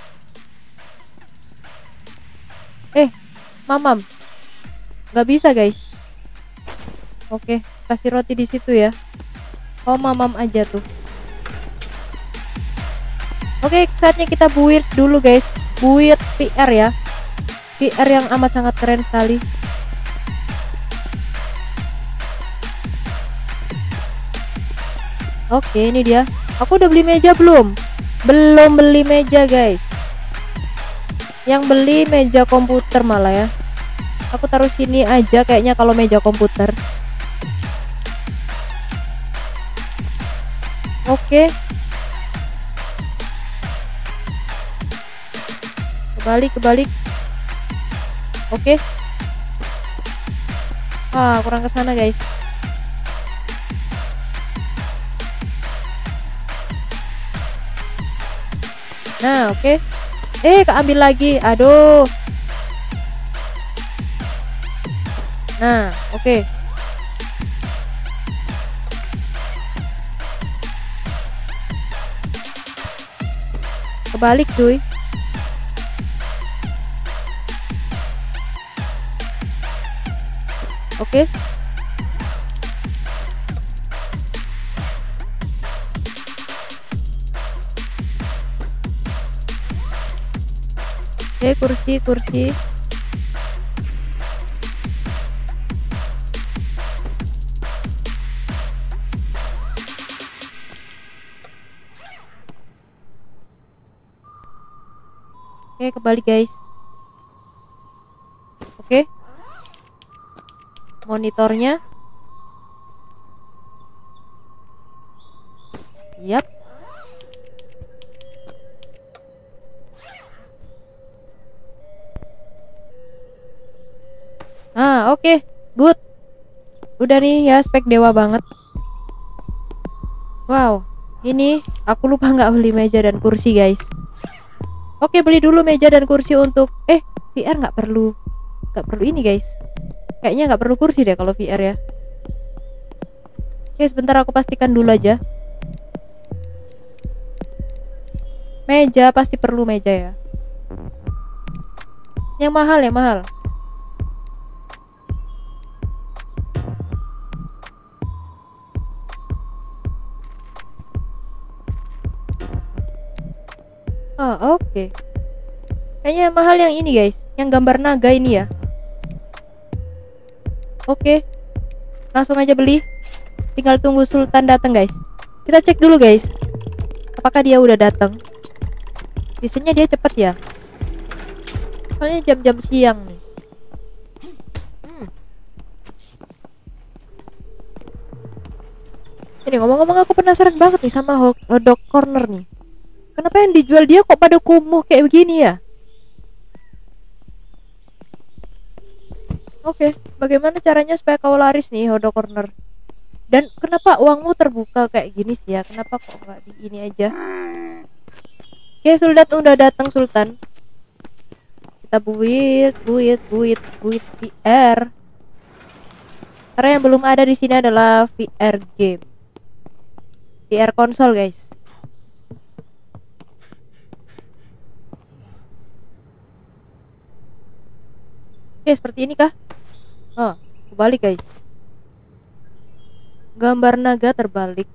Eh, mamam, nggak bisa guys. Oke, kasih roti di situ ya. Oh mamam aja tuh. Oke, saatnya kita build dulu guys. Build V R ya. V R yang amat sangat keren sekali. Oke, ini dia. Aku udah beli meja belum? Belum beli meja guys. Yang beli meja komputer malah ya. Aku taruh sini aja kayaknya kalau meja komputer. Oke. Kebalik, kebalik. Oke. Ah, kurang ke sana, guys. Nah, oke. Eh, keambil lagi. Aduh. Nah, oke. Kebalik, cuy. Oke. Oke, kursi, kursi. Oke, kembali guys. Oke. Monitornya. Yap. Ah, oke. Okay. Good. Udah nih ya, spek dewa banget. Wow. Ini aku lupa nggak beli meja dan kursi, guys. Oke, beli dulu meja dan kursi untuk eh V R nggak perlu nggak perlu ini guys, kayaknya nggak perlu kursi deh kalau V R ya. Oke, sebentar aku pastikan dulu aja. Meja pasti perlu meja ya, yang mahal ya mahal. Oh, oke. Okay. Kayaknya yang mahal yang ini guys, yang gambar naga ini ya. Oke. Okay. Langsung aja beli. Tinggal tunggu Sultan datang guys. Kita cek dulu guys. Apakah dia udah datang? Biasanya dia cepet ya. Soalnya jam-jam siang nih. Hmm. Ini ngomong-ngomong aku penasaran banget nih sama hotdog corner nih. Kenapa yang dijual dia kok pada kumuh kayak begini ya? Oke, bagaimana caranya supaya kau laris nih hotdog corner? Dan kenapa uangmu terbuka kayak gini sih ya? Kenapa kok nggak di ini aja? Oke, Sultan udah datang Sultan. Kita buit, buit, buit, buit V R. Karena yang belum ada di sini adalah V R game, V R konsol guys. Oke, seperti ini kah? Oh, balik guys. gambar naga terbalik.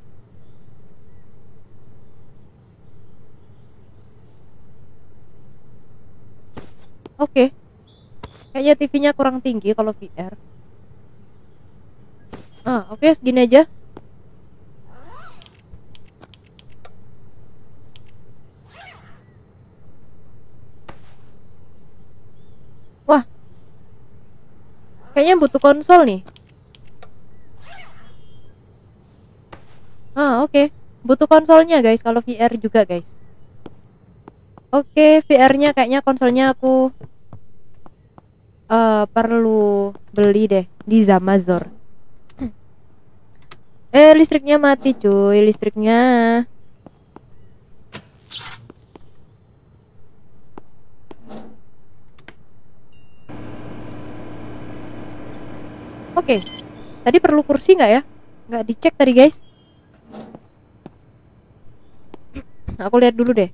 Oke. Kayaknya T V-nya kurang tinggi kalau V R. Ah, oke, segini aja. Wah. Kayaknya butuh konsol nih. Ah, oke. Butuh konsolnya, guys, kalau V R juga, guys. Oke, V R-nya kayaknya konsolnya aku uh, perlu beli deh di Zamazor. Eh, listriknya mati, cuy, listriknya. Oke, tadi perlu kursi nggak ya? Nggak dicek tadi, guys. Aku lihat dulu deh.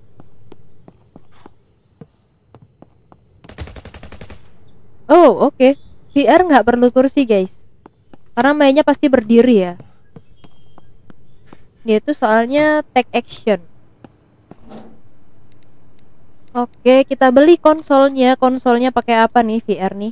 Oh, oke. Okay. V R nggak perlu kursi, guys. Karena mainnya pasti berdiri ya. Dia itu soalnya take action. Oke, kita beli konsolnya. Konsolnya pakai apa nih V R nih?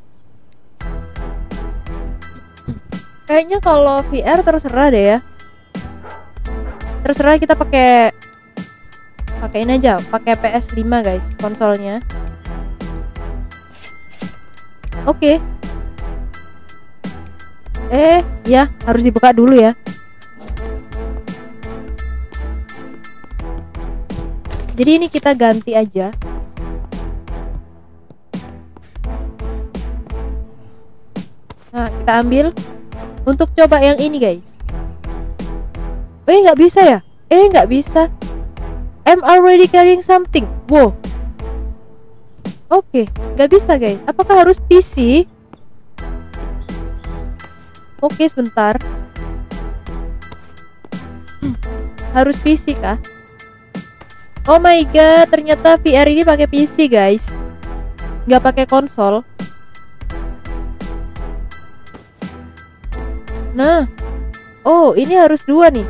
Kayaknya kalau V R terserah deh ya. Terserah, kita pakai pakein aja, pakai P S lima, guys, konsolnya. Oke. Eh, ya, harus dibuka dulu ya. Jadi ini kita ganti aja. Nah, kita ambil untuk coba yang ini, guys. Eh, nggak bisa ya? Eh, nggak bisa. I'm already carrying something. Wow. Oke, nggak bisa, guys. Apakah harus P C? Oke, sebentar. Harus P C kah? Oh my god, ternyata V R ini pakai P C, guys. Nggak pakai konsol. Nah, oh, ini harus dua nih.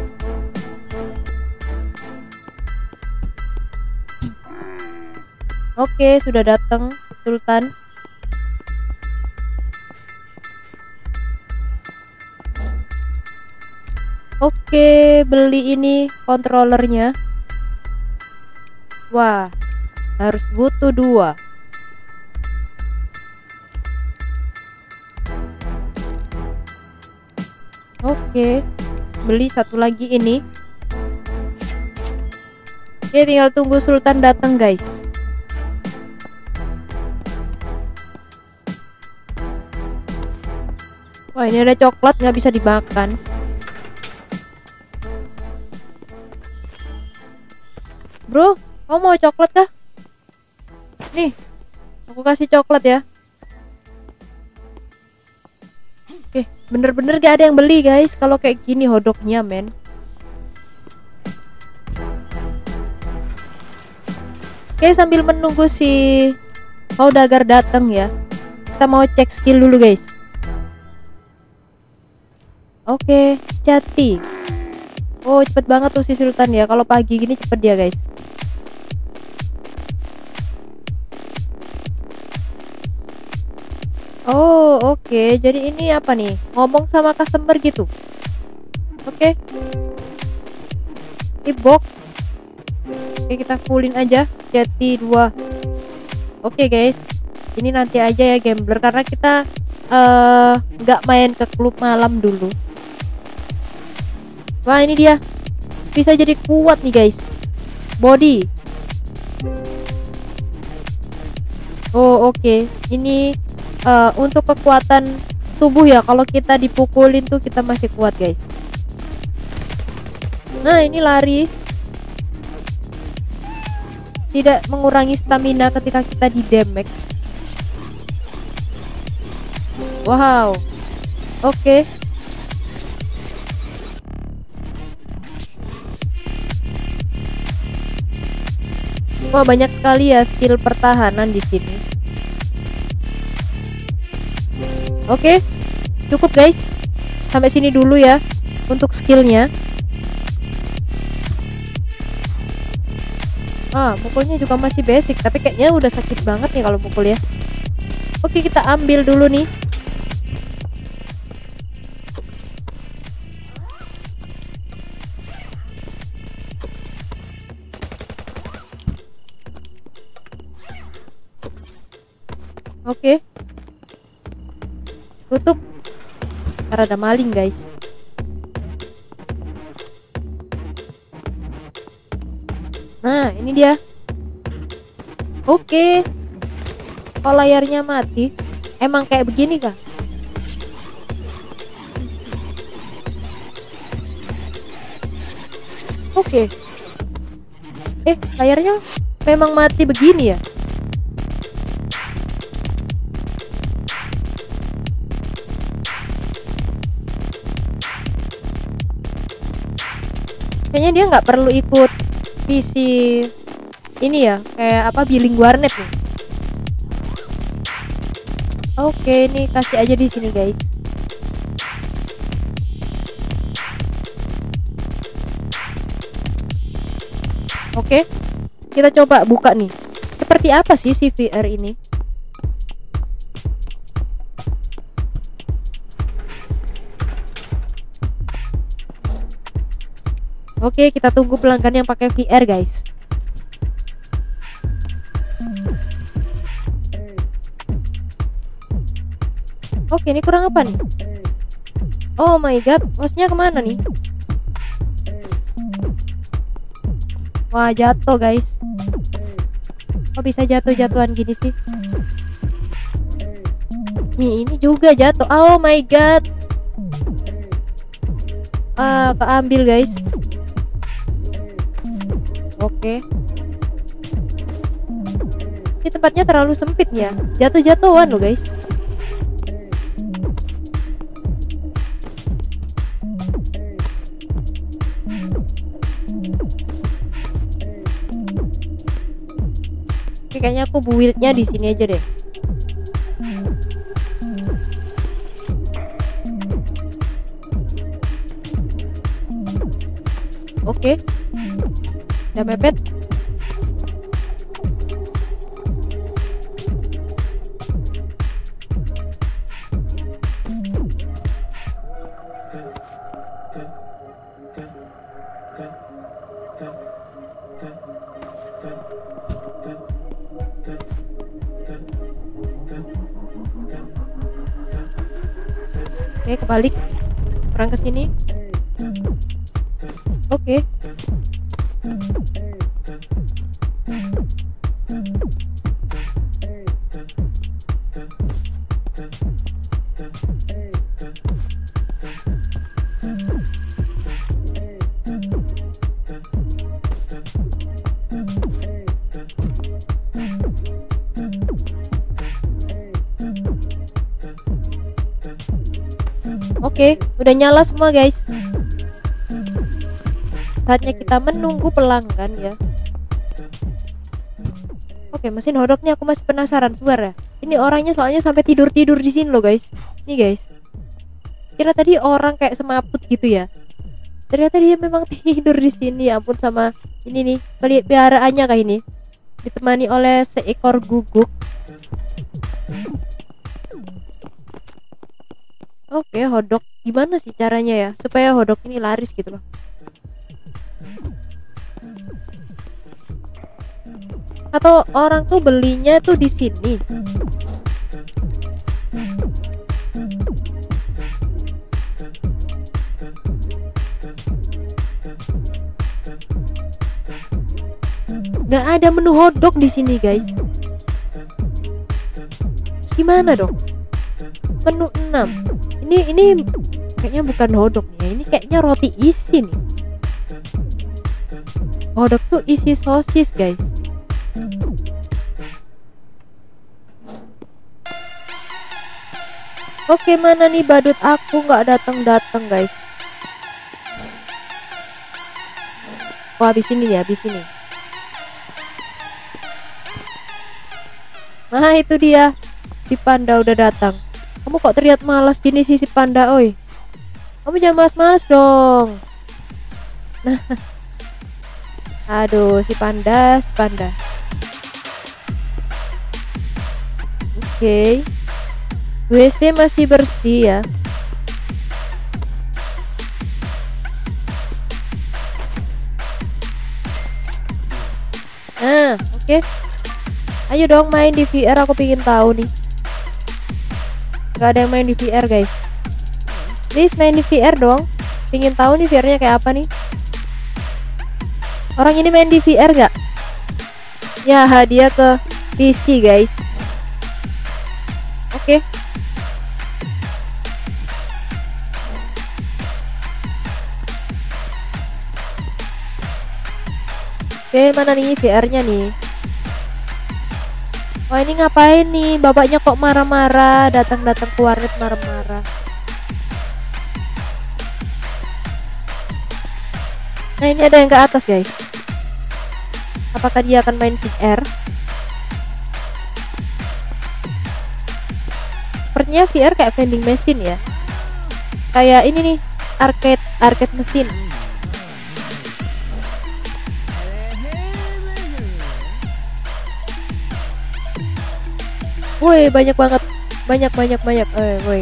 Oke, sudah datang Sultan. Oke, beli ini kontrolernya. Wah, harus butuh dua. Oke, beli satu lagi ini. Oke, tinggal tunggu Sultan datang, guys. Wah, ini ada coklat, nggak bisa dimakan. Bro, kamu mau coklat kah? Nih, aku kasih coklat ya. Oke, bener-bener gak ada yang beli, guys. Kalau kayak gini hodoknya, men. Oke, sambil menunggu si saudagar datang ya, kita mau cek skill dulu, guys. Oke, Jati. Oh, cepet banget tuh si Sultan ya. Kalau pagi gini cepet dia, guys. Oh, oke. Okay. Jadi ini apa nih? Ngomong sama customer gitu. Oke. Okay. Tibok. Oke, okay, kita fullin aja. Jati dua. Oke, okay, guys. Ini nanti aja ya, gambler, karena kita nggak uh, main ke klub malam dulu. Wah, ini dia. Bisa jadi kuat nih, guys. Body. Oh, oke. Okay. Ini Uh, untuk kekuatan tubuh ya, kalau kita dipukulin tuh kita masih kuat, guys. Nah, ini lari tidak mengurangi stamina ketika kita di damage. Wow. Oke. Okay. Wah, banyak sekali ya skill pertahanan di sini. Oke, cukup, guys. Sampai sini dulu ya. untuk skillnya. Ah, mukulnya juga masih basic, tapi kayaknya udah sakit banget nih kalau mukul ya. Oke, kita ambil dulu nih. Oke, tutup karena ada maling guys. Nah, ini dia. Oke, kalau layarnya mati, emang kayak begini kah? Oke. Eh, layarnya memang mati begini ya? Kayaknya dia nggak perlu ikut visi ini ya, kayak apa, billing warnet nih. Oke, ini kasih aja di sini guys. Oke, kita coba buka nih. Seperti apa sih si V R ini? Oke, kita tunggu pelanggan yang pakai V R guys. Oke, ini kurang apa nih? Oh my god, mouse-nya kemana nih? Wah, jatuh guys. Kok bisa jatuh-jatuhan gini sih? Nih, ini juga jatuh. Oh my god. Ah, keambil guys. Oke. Ini tempatnya terlalu sempit ya. Jatuh-jatuhan loh guys. Oke, kayaknya aku build-nya di sini aja deh. Oke. Udah mepet. Oke, kebalik. Orang ke sini. Oke. Oke, udah nyala semua guys. Saatnya kita menunggu pelanggan ya. Oke, mesin hotdognya aku masih penasaran suara. Ini orangnya soalnya sampai tidur-tidur di sini loh guys. Nih guys. Kira tadi orang kayak semaput gitu ya. Ternyata dia memang tidur di sini. Ya ampun, sama ini nih peliharaannya kayak ini. Ditemani oleh seekor guguk. Oke, hotdog. Gimana sih caranya ya supaya hotdog ini laris gitu loh? Atau orang tuh belinya tuh di sini? Nggak ada menu hotdog di sini guys. Terus gimana dong? Menu enam. Ini ini kayaknya bukan hotdog ya. Ini kayaknya roti isi nih. Hotdog tuh isi sosis guys. Oke, mana nih badut aku nggak datang-datang guys. Oh, habis ini nih, habis ini. Nah, itu dia. Si panda udah datang. Kamu kok terlihat malas gini sih si panda, oi? Kamu jangan males-males dong. Nah, aduh si panda, si panda. Oke, okay. W C masih bersih ya. Nah, oke. Okay. Ayo dong main di V R, aku pingin tahu nih. Gak ada yang main di V R guys. Please main di V R dong. Pingin tahu nih V R-nya kayak apa nih. Orang ini main di V R gak? Ya hadiah ke P C guys. Oke. Okay. Oke, okay, mana nih V R-nya nih? Oh ini ngapain nih? Bapaknya kok marah-marah, datang-datang ke warnet marah-marah. Nah ini ada yang ke atas guys. Apakah dia akan main V R? Sepertinya V R kayak vending machine ya. Kayak ini nih, arcade arcade mesin. Woi banyak banget, banyak banyak banyak. Eh, woi.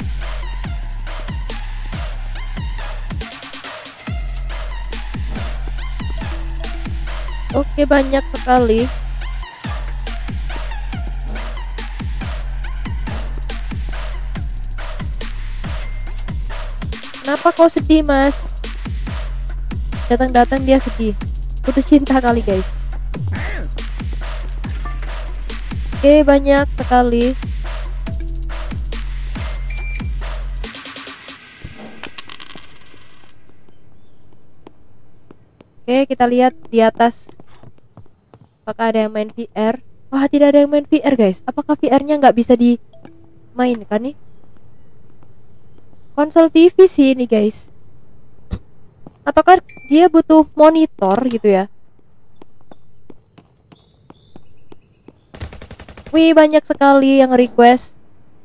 Oke banyak sekali. Kenapa kau sedih mas? Datang-datang dia sedih, putus cinta kali guys. Oke banyak sekali. Oke kita lihat di atas. Apakah ada yang main V R? Wah tidak ada yang main V R guys. Apakah V R-nya nggak bisa dimainkan nih? Konsol T V sih ini guys. Ataukah dia butuh monitor gitu ya? Wih banyak sekali yang request.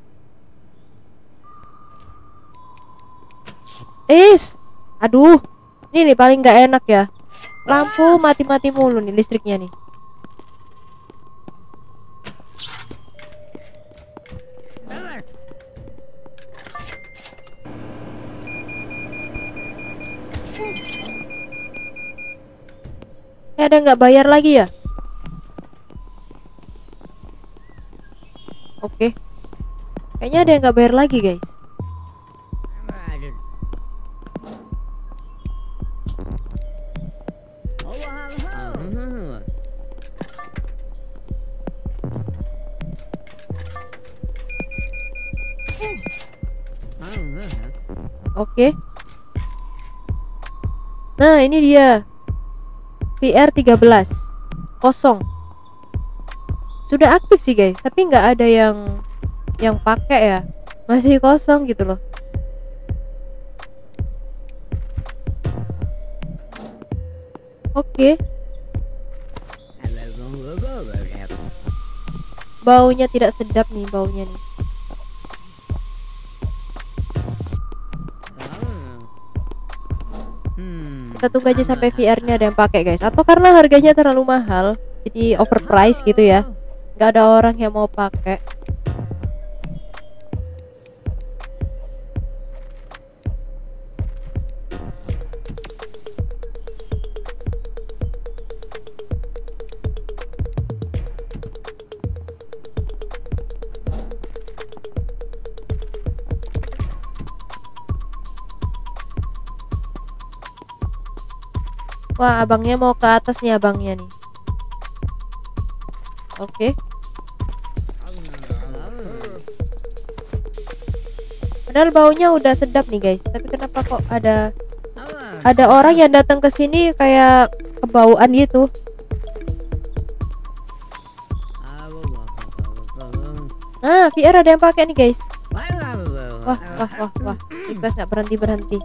Is, aduh, ini nih paling nggak enak ya. Lampu mati-mati mulu nih listriknya nih. Kayak ada nggak bayar lagi ya? Oke, kayaknya ada yang nggak bayar lagi guys. Oke. Nah ini dia V R tiga belas kosong. Sudah aktif sih guys, tapi nggak ada yang yang pakai ya, masih kosong gitu loh. Oke. Baunya tidak sedap nih baunya nih. Kita tunggu aja sampai V R-nya ada yang pakai guys, atau karena harganya terlalu mahal jadi overprice gitu ya, nggak ada orang yang mau pakai. Wah, abangnya mau ke atas nih abangnya nih. Oke. Padahal baunya udah sedap nih guys, tapi kenapa kok ada ada orang yang datang ke sini kayak kebauan gitu. Nah, V R ada yang pakai nih guys. Wah, wah, wah, wah. Request nggak berhenti berhenti.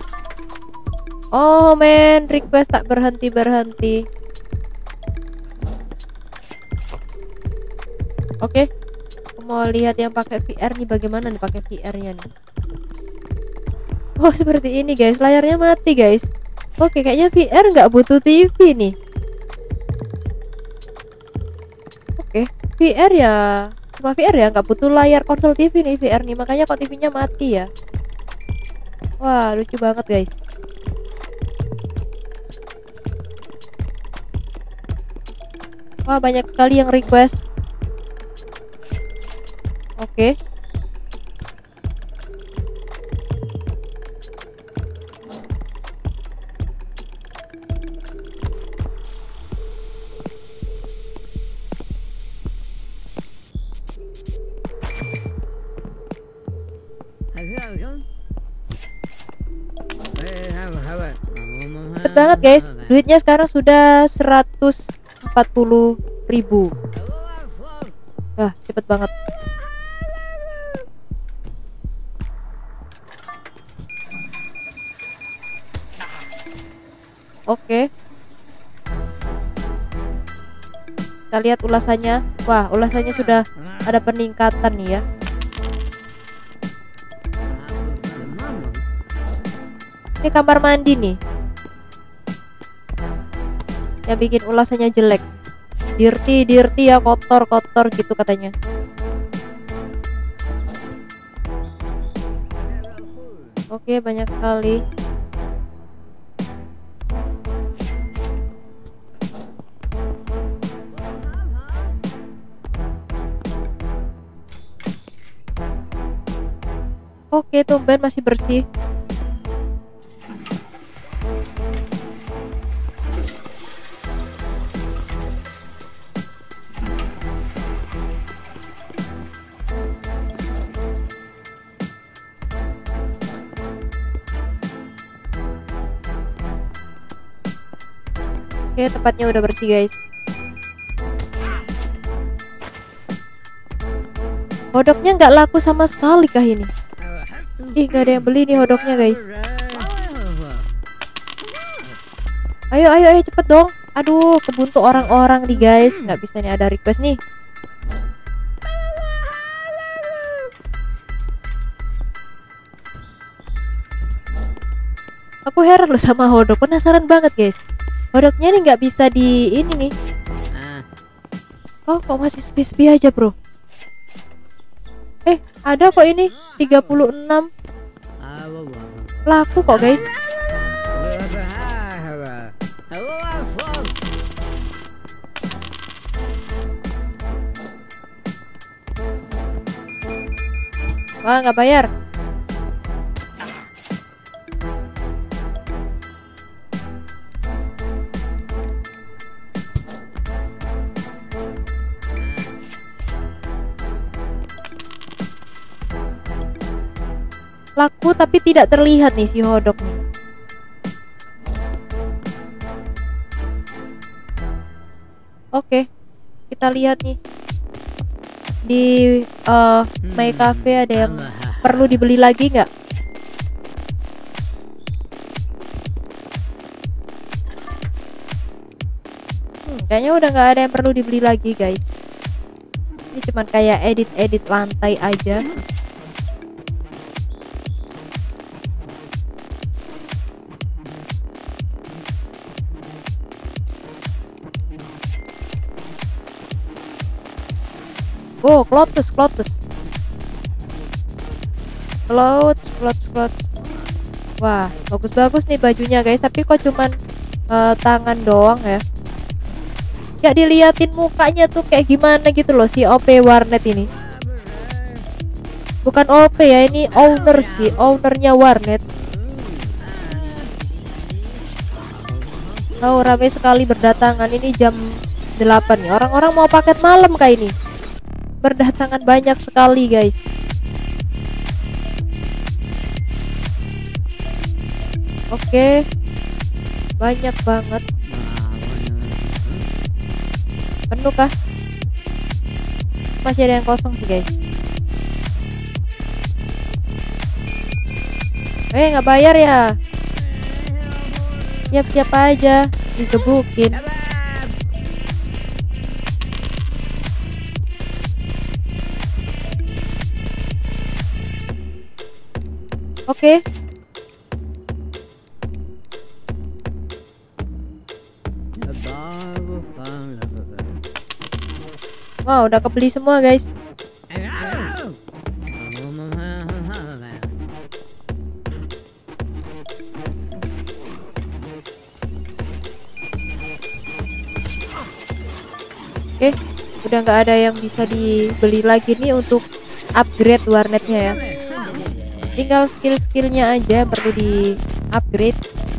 Oh men, request tak berhenti berhenti. Oke, aku mau lihat yang pakai V R nih, bagaimana nih pakai V R-nya nih. Oh seperti ini guys, layarnya mati guys. Oke, kayaknya V R nggak butuh T V nih. Oke, V R ya, cuma V R ya, nggak butuh layar konsol T V nih V R nih, makanya kok T V-nya mati ya. Wah lucu banget guys. Wah banyak sekali yang request. Oke. Cepet banget guys, duitnya sekarang sudah seratus empat puluh ribu. Wah cepet banget. Oke, kita lihat ulasannya. Wah ulasannya sudah ada peningkatan nih ya. Ini kamar mandi nih yang bikin ulasannya jelek. Dirty dirty ya, kotor kotor gitu katanya. Oke banyak sekali. Oke tumben masih bersih. Oke, tempatnya udah bersih guys. Hodoknya nggak laku sama sekali kah ini? Ih, nggak ada yang beli nih hodoknya guys. Ayo, ayo, ayo cepet dong. Aduh, kebuntu orang-orang nih guys. Nggak bisa nih, ada request nih. Aku heran loh sama hodok, penasaran banget guys. Hodoknya nih nggak bisa di ini nih. Oh kok masih sepi-sepi aja bro. Eh ada kok ini tiga puluh enam. Laku kok guys. Wah nggak bayar. Laku tapi tidak terlihat nih si hodok nih. Oke, kita lihat nih di uh, My Cafe ada yang perlu dibeli lagi nggak? Hmm, kayaknya udah nggak ada yang perlu dibeli lagi guys. Ini cuman kayak edit-edit lantai aja. Oh, clothes, clothes. Clothes, clothes, clothes. Wah, bagus-bagus nih bajunya guys, tapi kok cuman uh, tangan doang ya. Gak diliatin mukanya tuh kayak gimana gitu loh si O P Warnet ini. Bukan O P ya, ini owner sih, ownernya Warnet. Oh, ramai sekali berdatangan, ini jam delapan nih. Orang-orang mau paket malam kayak ini. Berdatangan banyak sekali guys. Oke, banyak banget. Penuh kah? Masih ada yang kosong sih guys. Eh nggak bayar ya? Siap-siap aja digebukin. Oke, Wow, udah kebeli semua guys. Oke, udah nggak ada yang bisa dibeli lagi nih untuk upgrade warnetnya ya. Tinggal skill-skillnya aja yang perlu di upgrade.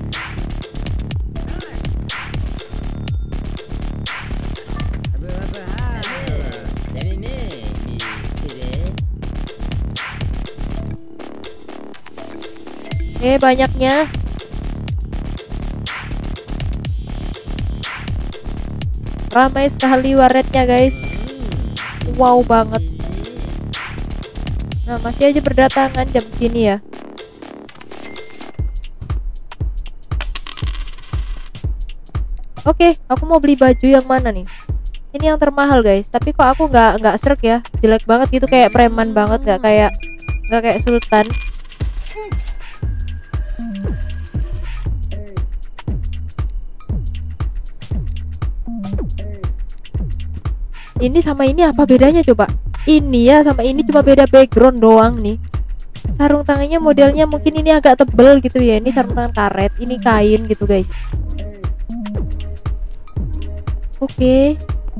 Oke, banyaknya. Ramai sekali warnetnya guys. Wow banget. Nah, masih aja berdatangan jam segini ya. Oke, aku mau beli baju yang mana nih? Ini yang termahal guys. Tapi kok aku nggak nggak serk ya? Jelek banget gitu, kayak preman banget, nggak kayak nggak kayak sultan. Ini sama ini apa bedanya coba? Ini ya sama ini cuma beda background doang nih. Sarung tangannya modelnya mungkin ini agak tebel gitu ya. Ini sarung tangan karet, ini kain gitu guys. Oke.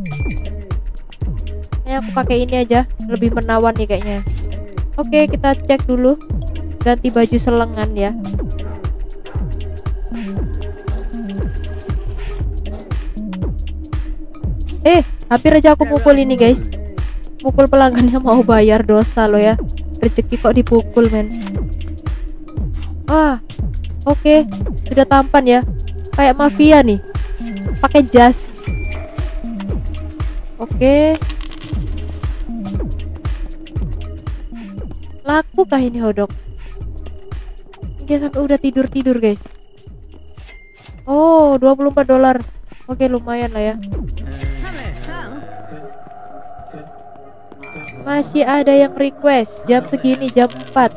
Ya aku pakai ini aja, lebih menawan nih kayaknya. Oke, kita cek dulu. Ganti baju selengan ya. Eh, hampir aja aku pukul ini guys. Pukul pelanggannya mau bayar, dosa lo ya. Rezeki kok dipukul men. Ah, oke, okay. Sudah tampan ya. Kayak mafia nih. Pakai jas. Oke. Okay. Laku kah ini hodok? Dia sampai udah tidur-tidur guys. Oh, dua puluh empat dolar. Oke, okay, lumayan lah ya. Masih ada yang request jam segini, jam empat.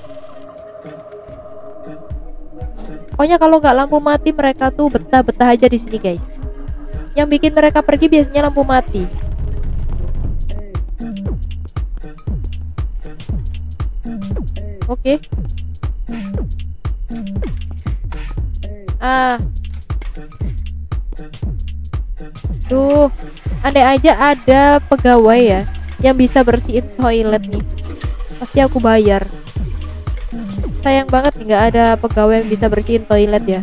Pokoknya kalau nggak lampu mati mereka tuh betah-betah aja di sini guys. Yang bikin mereka pergi biasanya lampu mati. Oke. Okay. Ah. Tuh, andai aja ada pegawai ya yang bisa bersihin toilet nih, pasti aku bayar. Sayang banget nih nggak ada pegawai yang bisa bersihin toilet ya.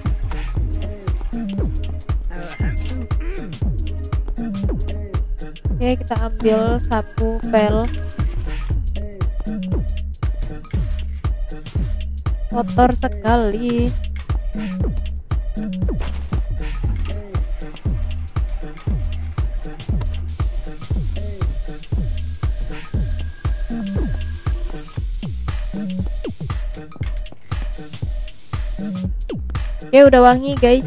Oke, kita ambil sapu pel. Kotor sekali. Oke, udah wangi guys.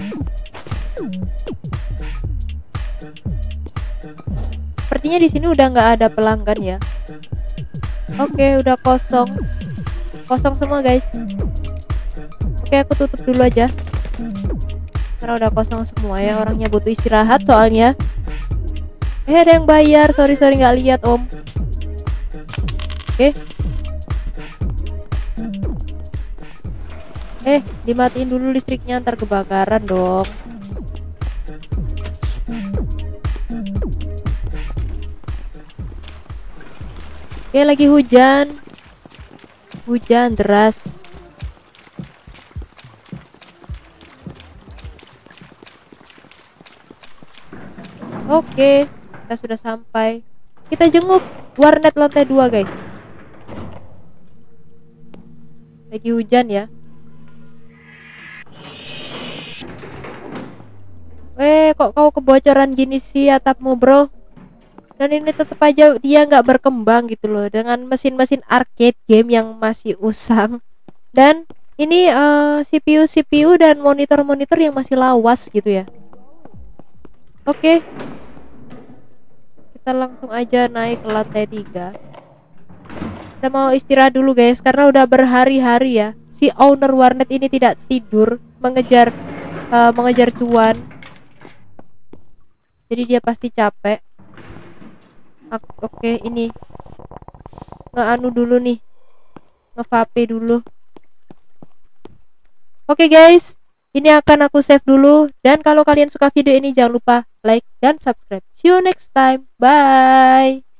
Sepertinya di sini udah nggak ada pelanggan ya. Oke, udah kosong, kosong semua guys. Oke, aku tutup dulu aja karena udah kosong semua ya. Orangnya butuh istirahat soalnya. Eh, ada yang bayar. Sorry sorry nggak lihat om. Oke. Eh, dimatiin dulu listriknya, ntar kebakaran dong. Oke, lagi hujan. Hujan deras. Oke, kita sudah sampai. Kita jenguk warnet lantai dua guys. Lagi hujan ya. Eh, kok kau kebocoran gini sih atapmu bro? Dan ini tetap aja dia nggak berkembang gitu loh, dengan mesin-mesin arcade game yang masih usang. Dan ini uh, C P U C P U dan monitor-monitor yang masih lawas gitu ya. Oke, kita langsung aja naik ke lantai tiga. Kita mau istirahat dulu guys, karena udah berhari-hari ya si owner warnet ini tidak tidur, mengejar uh, mengejar cuan. Jadi dia pasti capek. Oke, ini nge-anu dulu nih, nge-vape dulu. Oke guys, ini akan aku save dulu. Dan kalau kalian suka video ini jangan lupa like dan subscribe. See you next time, bye.